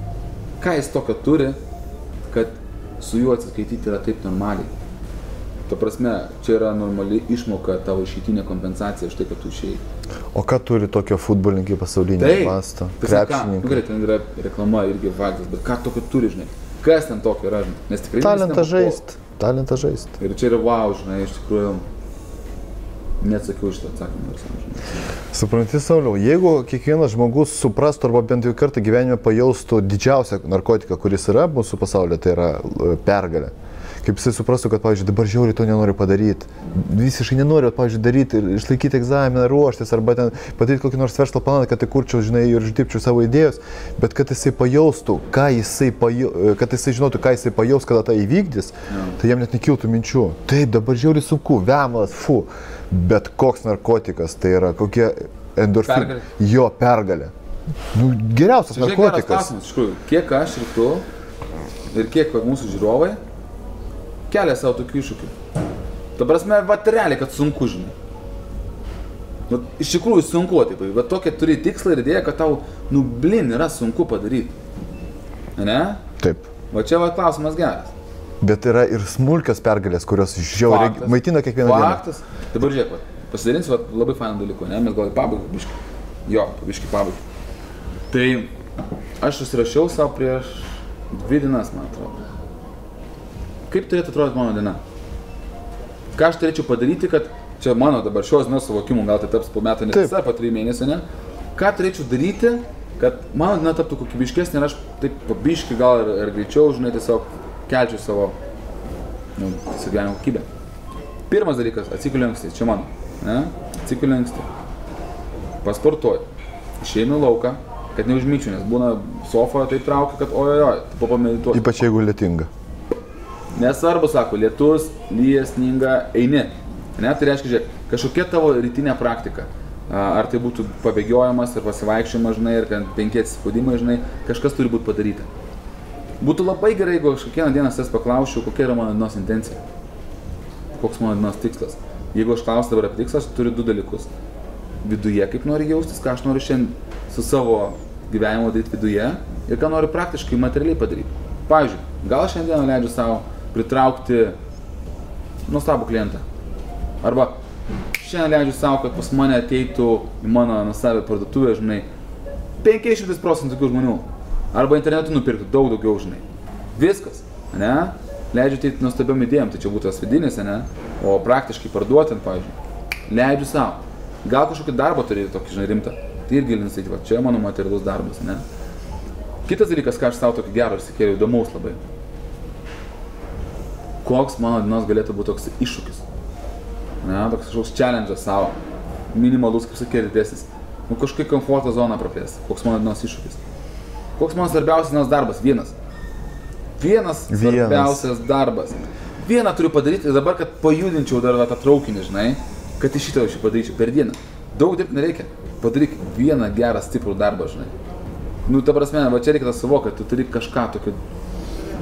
Ką jis tokio turi, kad su juo atsiskaityti yra taip normaliai? Ta prasme, čia yra normali išmoka, tavo išeitinė kompensacija už tai, kad tu išėjai. O ką turi tokio futbolininkai pasaulinio masto? Krepšininkai? Gerai, ten yra reklama irgi vaizdas, bet ką tokio turi, žinai? Kas ten tokio yra, žinai? Nes tikrai talentą žaist. Talentą žaist. Ir čia yra wow, žinai, iš tikrųjų neatsakiau šitą atsakymą. Žinai. Supranti, Sauliau, jeigu kiekvienas žmogus suprastų arba bent jau kartą gyvenime pajaustų didžiausią narkotiką, kuris yra mūsų pasaulyje, tai yra pergalė. Kaip jisai suprastų, kad, pavyzdžiui, dabar žiauriai to nenori padaryti. Visiškai nenori, pavyzdžiui, daryti ir išlaikyti egzaminą, ruoštis, arba ten padaryti kokį nors verslo planą, kad tai kurčiau, žinai, ir uždirbčiau savo idėjos, bet kad jisai pajaustų, ką jisai pajaus, kad jisai žinotų, ką jisai pajaus, kada tai įvykdys, ja. Tai jam net nekiltų minčių. Taip, dabar žiauriai sunku, vėmalas, fu, bet koks narkotikas, tai yra kokie endorfinai. Jo, pergalė. Nu, geriausias čia narkotikas. Geras klausimas, iš tikrųjų, kiek aš ir tu, ir kiek mūsų žiūrovai kelia savo tokių iššūkių. Ta prasme, va, realiai, kad sunku, žinai. Va, iš tikrųjų sunku, taip, va, tokia turi tikslą ir idėją, kad tau, nu, blin, yra sunku padaryti. Ne? Taip. Va, čia va klausimas geras. Bet yra ir smulkios pergalės, kurios žiauriai maitina kiekvieną dieną. Faktas. Dabar žiūrėk, va, pasidalinsiu, va, labai fainą dalyką, ne? Mes gal į pabaigą, biškį. Jo, biškį pabaigą. Tai aš susirašiau savo prieš dvi dienas, man atrodo. Kaip turėtų atrodyti mano diena? Ką aš turėčiau padaryti, kad čia mano dabar šios dienos suvokimų, gal tai taps po metų netiesa, po trijų mėnesių, ne? Ką turėčiau daryti, kad mano diena taptų kokybiškesnė ir aš taip pabiški gal ir, ir greičiau, žinai, tiesiog kelčiau savo, nu, tiesiog gyvenimo kokybę. Pirmas dalykas, atsikeliu anksti, čia mano, ne? Atsikeliu anksti. Pasportuoju. Išeinu į lauką, kad neužmygčiau, nes būna sofoje taip traukia, kad ojojoj, tipo pamedituoju. Ypač jeigu lietinga. Nesvarbu, sako, lietus, lyjas, sninga, eini. Ne, tai reiškia, žiūrėk, kažkokia tavo rytinė praktika. Ar tai būtų pabėgiojimas ir pasivaikščiojimas, žinai, ir penki atsispaudimai, žinai, kažkas turi būti padaryta. Būtų labai gerai, jeigu aš kiekvieną dieną savęs paklausčiau, kokia yra mano dienos intencija. Koks mano dienos tikslas. Jeigu aš klausiu dabar apie tikslą, aš turiu du dalykus. Viduje, kaip noriu jaustis, ką aš noriu šiandien su savo gyvenimu daryti viduje ir ką noriu praktiškai materialiai padaryti. Pavyzdžiui, gal šiandieną leidžiu savo pritraukti nuostabų klientą. Arba šiandien leidžiu savo, kad pas mane ateitų į mano nuostabę parduotuvę, žinai, penkiais šimtais procentų tokių žmonių. Arba internetu nupirktų daug daugiau, žinai. Viskas, ne? Leidžiu ateiti nuostabiom idėjom, tai čia būtų tas vidinis, ne? O praktiškai parduotant, pavyzdžiui, leidžiu savo. Gal kažkokį darbą turėti tokį, žinai, rimtą. Tai irgi galiu sakyti, va, čia mano materialus darbas, ne? Kitas dalykas, ką aš savo tokį gerą ir sikėliau įdomaus labai. Koks mano dienos galėtų būti toks iššūkis. Ne, toks kažkoks challenge'as savo. Minimalus, kaip sakė, didesnis. Nu, kažkokia komforto zona praplės. Koks mano dienos iššūkis. Koks mano svarbiausias dienos darbas? Vienas. Vienas svarbiausias darbas. Vieną turiu padaryti ir dabar, kad pajudinčiau dar tą traukinį, žinai, kad iš šitą aš padaryčiau per dieną. Daug dirbti nereikia. Padaryk vieną gerą stiprų darbą, žinai. Nu, ta prasme, va čia reikia tą suvokti, kad tu turi kažką tokio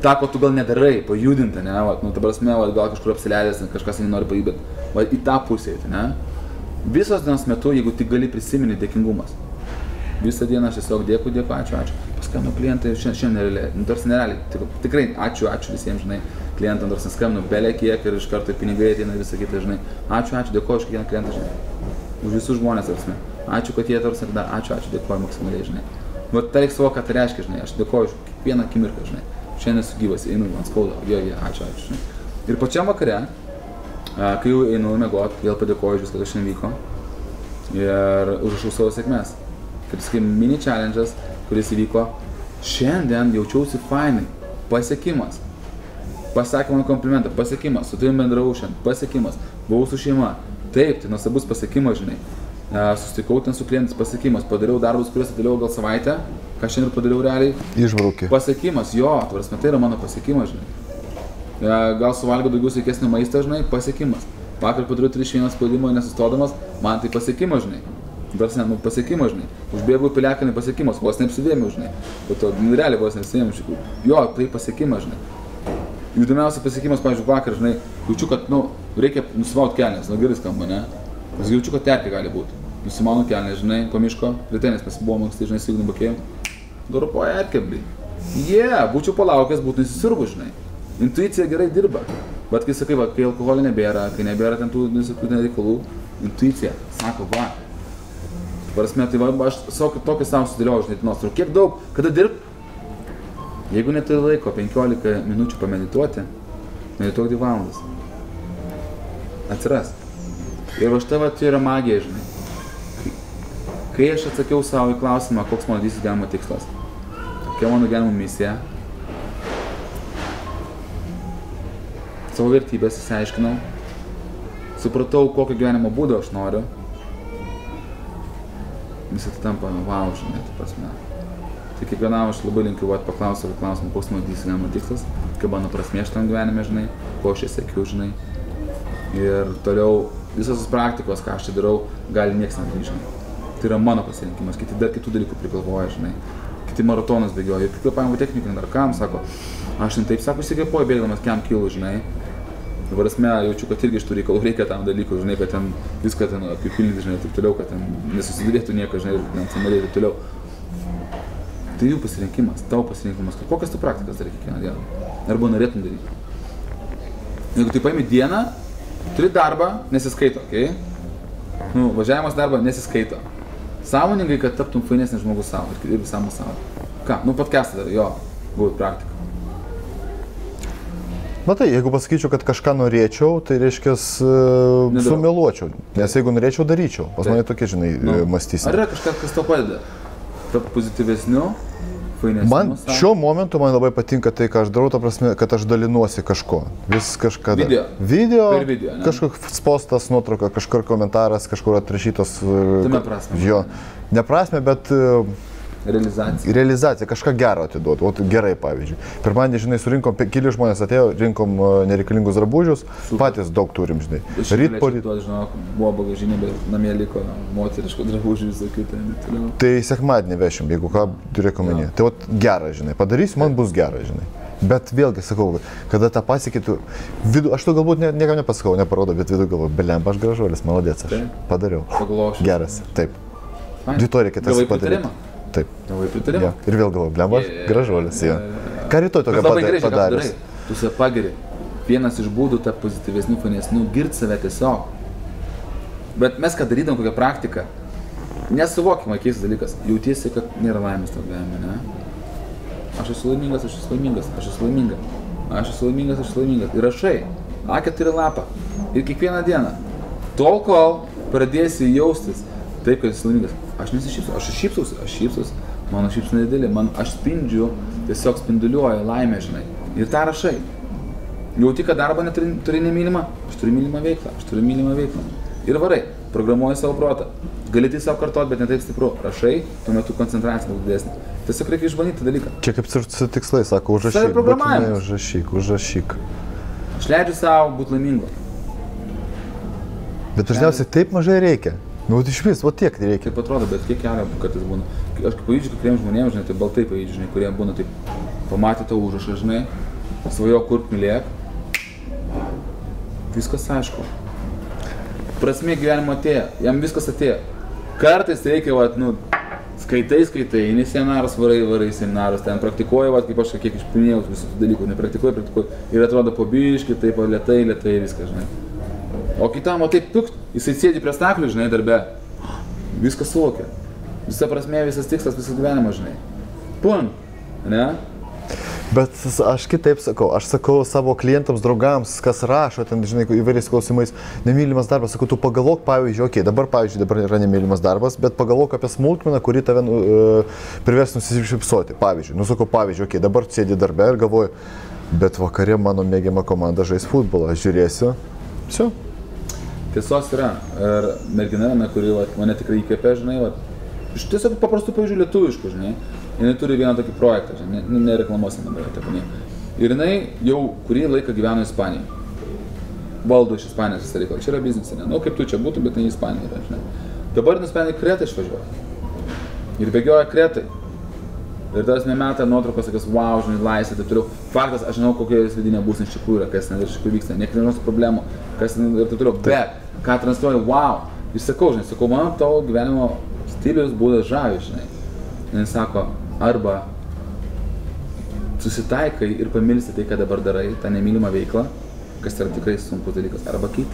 tą, ko tu gal nedarai, pajudinti, ne, va, nu, ta prasme, va, gal kažkur apsileidęs, kažkas nenori pajudinti, bet va, į tą pusę, ne. Visos dienos metu, jeigu tik gali prisiminti dėkingumas. Visą dieną aš tiesiog dėkui, dėkui, ačiū, ačiū. Paskambinu klientai, šiandien, šiandien nerealiai, nu, tarsi nerealiai, tik, tikrai ačiū, ačiū visiems, žinai, klientam, tarsi skambinu, belė kiek ir iš karto pinigai ateina visą kitą, žinai. Ačiū, ačiū, dėkoju už kiekvieną klientą, žinai. Už visus žmonės, tarsi. Ačiū, kad jie tarsi dar, ačiū, ačiū, dėkoju maksimaliai, žinai. Bet tai reikia savo, ką tai reiškia, žinai, aš dėkoju už kiekvieną akimirką, žinai. Šiandien esu gyvas, einu, man skauda, jo, jo, ačiū, ačiū, žinai. Ir pačiam vakare, kai jau einu miegot, vėl padėkoju už viską, kas šiandien vyko ir užrašau savo sėkmės. Kaip sakai, mini challenge'as, kuris įvyko, šiandien jaučiausi fainai, pasiekimas. Pasakė mano komplimentą, pasiekimas, su tavim bendravau šiandien, pasiekimas, buvau su šeima. Taip, tai nuostabus pasiekimas, žinai. Susitikau ten su klientais, pasiekimas, padariau darbus, kuriuos atidėliau gal savaitę, ką šiandien padariau realiai. Išbraukė. Pasiekimas, jo, tvarsme, tai yra mano pasiekimas, žinai. Gal suvalgiau daugiau sveikesnį maistą, žinai, pasiekimas. Vakar padariau tris vieną spaudimą nesustodamas, man tai pasiekimas, žinai. Dar sen, nu, pasiekimas, žinai. Užbėgau į piliakalnį pasiekimas, vos neapsivėmiau, žinai. Po to, nu, realiai vos neapsivėmiau, iš tikrųjų. Jo, tai pasiekimas, žinai. Įdomiausia pasiekimas, pavyzdžiui, vakar, žinai, jaučiu, kad, nu, reikia nusimaut kelnes, nu, gerai skamba, ne? Nes jaučiu, kad terpė gali būti. Nusimaunu kelnes, žinai, po miško, rytenės pasibuvom, anksti, žinai, signu bakėjom. Doropoja erkebliai. Jie, yeah, būčiau palaukęs, būtų nesisirgus, žinai. Intuicija gerai dirba. Bet kai sakai, va, kai alkoholio nebėra, kai nebėra ten tų nesakų reikalų, intuicija sako, va. Prasme, tai va, aš savo tokį savo sudėliau, žinai, dienos, kiek daug, kada dirbt? Jeigu neturi laiko penkiolika minučių pamedituoti, medituok dvi valandas. Atsiras. Ir va štai va, tai yra magija, žinai. Kai aš atsakiau savo į klausimą, koks mano didysis gyvenimo tikslas, kokia mano gyvenimo misija, savo vertybės įsiaiškinau, supratau, kokio gyvenimo būdo aš noriu, visi tai tampa, wow, žinai, tai prasme. Tai kiekvienam aš labai linkiu, va, paklausiu savo klausimą, koks mano didysis gyvenimo tikslas, kaip mano prasmė šitam gyvenime, žinai, ko aš siekiu, žinai. Ir toliau visos praktikos, ką aš čia darau, gali nieks nedaryti, žinai. Tai yra mano pasirinkimas, kiti dar kitų dalykų prigalvoja, žinai. Kiti maratonas bėgioja, ir kvėpavimo technikai dar kam, sako, aš ten taip, sako, įsikvėpuoju bėgdamas kem kilų, žinai. Dabar esmė, jaučiu, kad irgi iš tų reikalų reikia tam dalykų, žinai, kad ten viską ten apipildyti, žinai, taip toliau, kad ten nesusidėtų nieko, žinai, ten samaliai taip toliau. Tai jų pasirinkimas, tavo pasirinkimas, kokias tu praktikas darai kiekvieną dieną, arba norėtum daryti. Jeigu tu paimi dieną, turi darbą, nesiskaito, okei? Okay? Nu, važiavimas darbą nesiskaito. Sąmoningai, kad taptum fainesnis žmogus savo ir visam savo. Ką? Nu, podcastą darai, jo, būt praktika. Na tai, jeigu pasakyčiau, kad kažką norėčiau, tai reiškia uh, sumeluočiau. Nes jeigu norėčiau, daryčiau. Pas mane tokie, žinai, nu, mąstysime. Ar yra kažkas, kas tau padeda? Tapti pozityvesniu, fainesniu? Man savo? Šiuo momentu man labai patinka tai, ką aš darau, ta prasme, kad aš dalinuosi kažko. Vis kažkada. Video. Video, video kažkoks postas, nuotrauka, kažkur komentaras, kažkur atrašytos. Tame prasme. Jo. Ne prasme, bet... Uh, Realizacija. Realizacija, kažką gero atiduoti, o gerai pavyzdžiui. Pirmadienį, žinai, surinkom, keli žmonės atėjo, rinkom nereikalingus drabužius, super. Patys daug turim, žinai. Ryt po ryt. Žinok, buvo bagažinė, bet namie liko moteriško drabužių visokių ten. Tai sekmadienį vešim, jeigu ką turėk omenyje. Tai vat gera, žinai, padarysiu, man bus gera, žinai. Bet vėlgi sakau, kada tą pasiekitų, vidu, aš to galbūt ne, niekam nepasakau, neparodo, bet vidų galvoju, belemba, aš gražuolis, maladėts aš. Padariau. Paglošiu. Geras, taip. Rytoj reikia tas padaryti. Taip. Gavai pritarimą? Ja. Ir vėl galvoju, blemba, yeah, gražuolis, jo. Yeah, yeah. Ką rytoj tokio padarys? Labai gerai, tu save pagiri. Vienas iš būdų tapti pozityvesniu, fainesniu, girt save tiesiog. Bet mes, ką darydam, kokią praktiką, nesuvokimai keistas dalykas. Jautiesi, kad nėra laimės tavo gyvenime, ne? Aš esu laimingas, aš esu laimingas, aš esu laiminga. Aš esu laimingas, aš esu laimingas. Ir rašai, A keturi lapą. Ir kiekvieną dieną. Tol, kol pradėsi jaustis taip, kad esi laimingas. Aš nesišypsau, aš šypsausi, aš šypsausi, mano šypsena didelė, man aš spindžiu, tiesiog spinduliuoju laimę, žinai. Ir tą rašai. Jauti, kad darbą neturi, turi nemylimą, aš turiu mylimą veiklą, aš turiu mylimą veiklą. Ir varai, programuoji savo protą. Gali tai savo kartuoti, bet ne taip stipru. Rašai, tuo metu koncentracija bus didesnė. Tiesiog reikia išbandyti tą dalyką. Čia kaip su tikslai, sako, užrašyk, būtinai užrašyk, užrašyk. Aš leidžiu savo būti laimingu. Bet dažniausiai taip mažai reikia. Nu, iš vis, o tiek reikia. Taip atrodo, bet kiek kelio kartais būna. Aš kaip pavyzdžiui, kai kuriems žmonėms, žinai, tai baltai pavyzdžiui, žinai, kurie būna taip, pamatė tą užrašą, žinai, svajo kurk mylėk, viskas aišku. Prasmė gyvenimo atėjo, jam viskas atėjo. Kartais reikia, vat, nu, skaitai, skaitai, eini seminarus, varai, varai seminarus, ten praktikuoji, vat, kaip aš kiek išpinėjau visus dalykų, nepraktikuoji, praktikuoji. Ir atrodo po biškį, taip, lėtai, lėtai, viskas, žinai. O kitam, o taip, pikt, jisai sėdi prie staklių, žinai, darbe. Viskas suvokia. Visa prasmė, visas tikslas, visas gyvenimas, žinai. Pun, ne? Bet aš kitaip sakau, aš sakau savo klientams, draugams, kas rašo ten, žinai, įvairiais klausimais, nemylimas darbas, sakau, tu pagalvok, pavyzdžiui, okei, okay, dabar, pavyzdžiui, dabar yra nemylimas darbas, bet pagalvok apie smulkmeną, kuri tave uh, privers nusišypsoti. Pavyzdžiui, nu sakau, pavyzdžiui, okei, okay, dabar sėdi darbe ir galvoju, bet vakare mano mėgiama komanda žais futbolą, žiūrėsiu, viso. Tiesos yra, ir mergina, kuri vat, mane tikrai įkvėpė, žinai, vat, iš tiesiog paprastų pavyzdžių lietuviškų, žinai. Jinai turi vieną tokį projektą, žinai, nereklamuosim dabar tepanie. Ir jinai jau kurį laiką gyveno Ispanijoje. Valdo iš Ispanijos visą reikalą. Čia yra biznis, ne? Nu, kaip tu čia būtų, bet ne Ispanija yra, žinai. Dabar nusprendė Kretą išvažiuoti. Ir bėgioja Kretai. Ir tas nemeta nuotraukas, sakys, wow, žinai, laisvė, taip toliau. Faktas, aš žinau, kokia jos vidinė būsnė iš tikrųjų yra, kas ten iš tikrųjų vyksta, nekriminos problemų, kas ten ir taip toliau. Bet, ką transliuoju, wow. Ir sakau, žinai, sakau, man tavo gyvenimo stilius būdas žavi, žinai. Ir jis sako, arba susitaikai ir pamilsi tai, ką dabar darai, tą nemylimą veiklą, kas yra tikrai sunkus dalykas, arba keiti.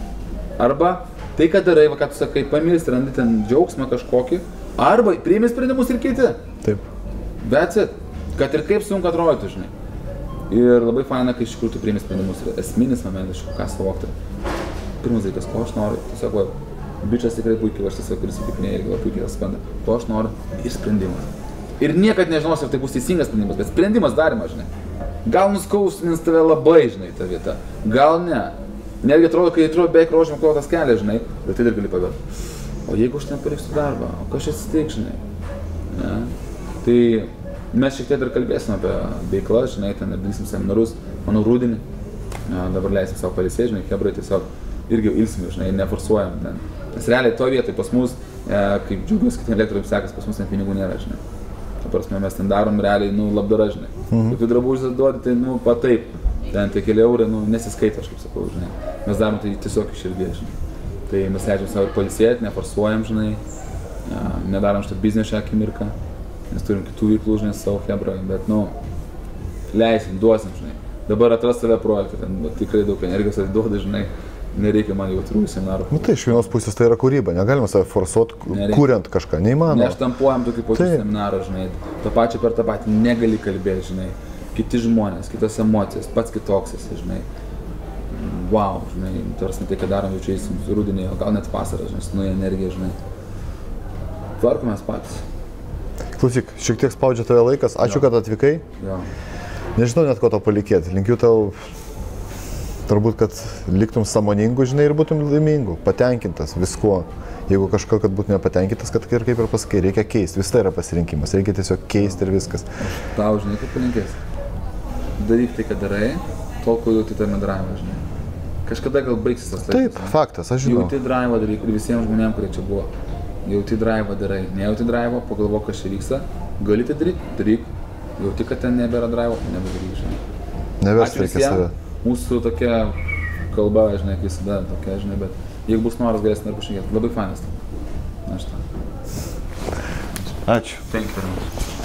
Arba tai, ką darai, va, ką tu sakai, pamilsi, randi ten džiaugsmą kažkokį, arba priimi sprendimus ir keiti. Taip. That's it. Kad ir kaip sunku atrodytų, žinai. Ir labai faina, kai iš tikrųjų tu priimi sprendimus. Ir esminis momentas, ką suvokti. Pirmas dalykas, ko aš noriu, tiesiog, va, bičias tikrai puikiai, aš tiesiog kuris įkipinėjai ir puikiai tas spenda. Ko aš noriu ir sprendimas. Ir niekad nežinos, ar tai bus teisingas sprendimas, bet sprendimas darimas, žinai. Gal nuskausmins tave labai, žinai, ta vieta. Gal ne. Netgi atrodo, kai atrodo beveik rožėm klotas kelias, žinai, bet tai dar gali pavirti. O jeigu aš ten paliksiu darbą, o kas čia atsitiks, žinai. Ne? Tai mes šiek tiek dar kalbėsim apie veiklą, žinai, ten ir darysim seminarus, manau, rudenį. Ja, dabar leisim savo palisėti, žinai, hebrai tiesiog irgi ilsim, žinai, neforsuojam ten. Nes realiai to vietoj pas mus, e, kaip džiugiuosi, kad elektroje sekas, pas mus net pinigų nėra, žinai. Ta prasme, mes ten darom realiai, nu, labdara, žinai. Mhm. Kai tu drabužis duodi, tai, nu, pa taip. Ten tie keli eurai, nu, nesiskaito, aš kaip sakau, žinai. Mes darom tai tiesiog iš širdies, žinai. Tai mes leidžiam savo ir palisėti, neforsuojam, žinai. Ja, nedarom šitą biznio šią akimirką. Nes turim kitų veiklų, žinai, savo hebroje, bet, nu, leisim, duosim, žinai. Dabar atras save projektą, ten tikrai daug energijos atiduoda, žinai. Nereikia man jautrių seminarų. Nu tai iš vienos pusės tai yra kūryba, negalima save forsuoti, kuriant kažką, neįmanoma. Neštampuojam tokį patį seminarą, žinai, tą pačią per tą patį negali kalbėti, žinai, kiti žmonės, kitos emocijos, pats kitoks esi, žinai. Wow, žinai, tarsi tai, ką darom jaučiaisim rudenį, o gal net vasarą, žinai, nuoja energija, žinai. Tvarkomės patys. Klausyk, šiek tiek spaudžia tave laikas, ačiū, jo. Kad atvykai. Jo. Nežinau net ko tau palikėti, linkiu tau turbūt, kad liktum sąmoningų, žinai, ir būtum laimingų, patenkintas viskuo. Jeigu kažko, kad būtum nepatenkintas, kad ir kaip ir pasakai, reikia keisti, vis tai yra pasirinkimas, reikia tiesiog keisti ir viskas. Tau, žinai, kaip palinkės. Daryk tai, ką darai, tol, kol jauti tame drive, žinai. Kažkada gal baigsis tas laikas. Taip, žinai. Faktas, aš žinau. Jauti drive daryk ir visiems žmonėms, kurie čia buvo. Jauti drive darai, nejauti drive, pagalvok, kas čia vyksta, gali tai daryk, daryk. Jauti, kad ten nebėra drive, nebedaryk, žinai. Neversti reikia save. Mūsų tokia kalba, žinai, visada tokia, žinai, bet jeigu bus noras, galėsim dar pašnekėti. Labai fainas. Aš tą. Ačiū. Thank you very much.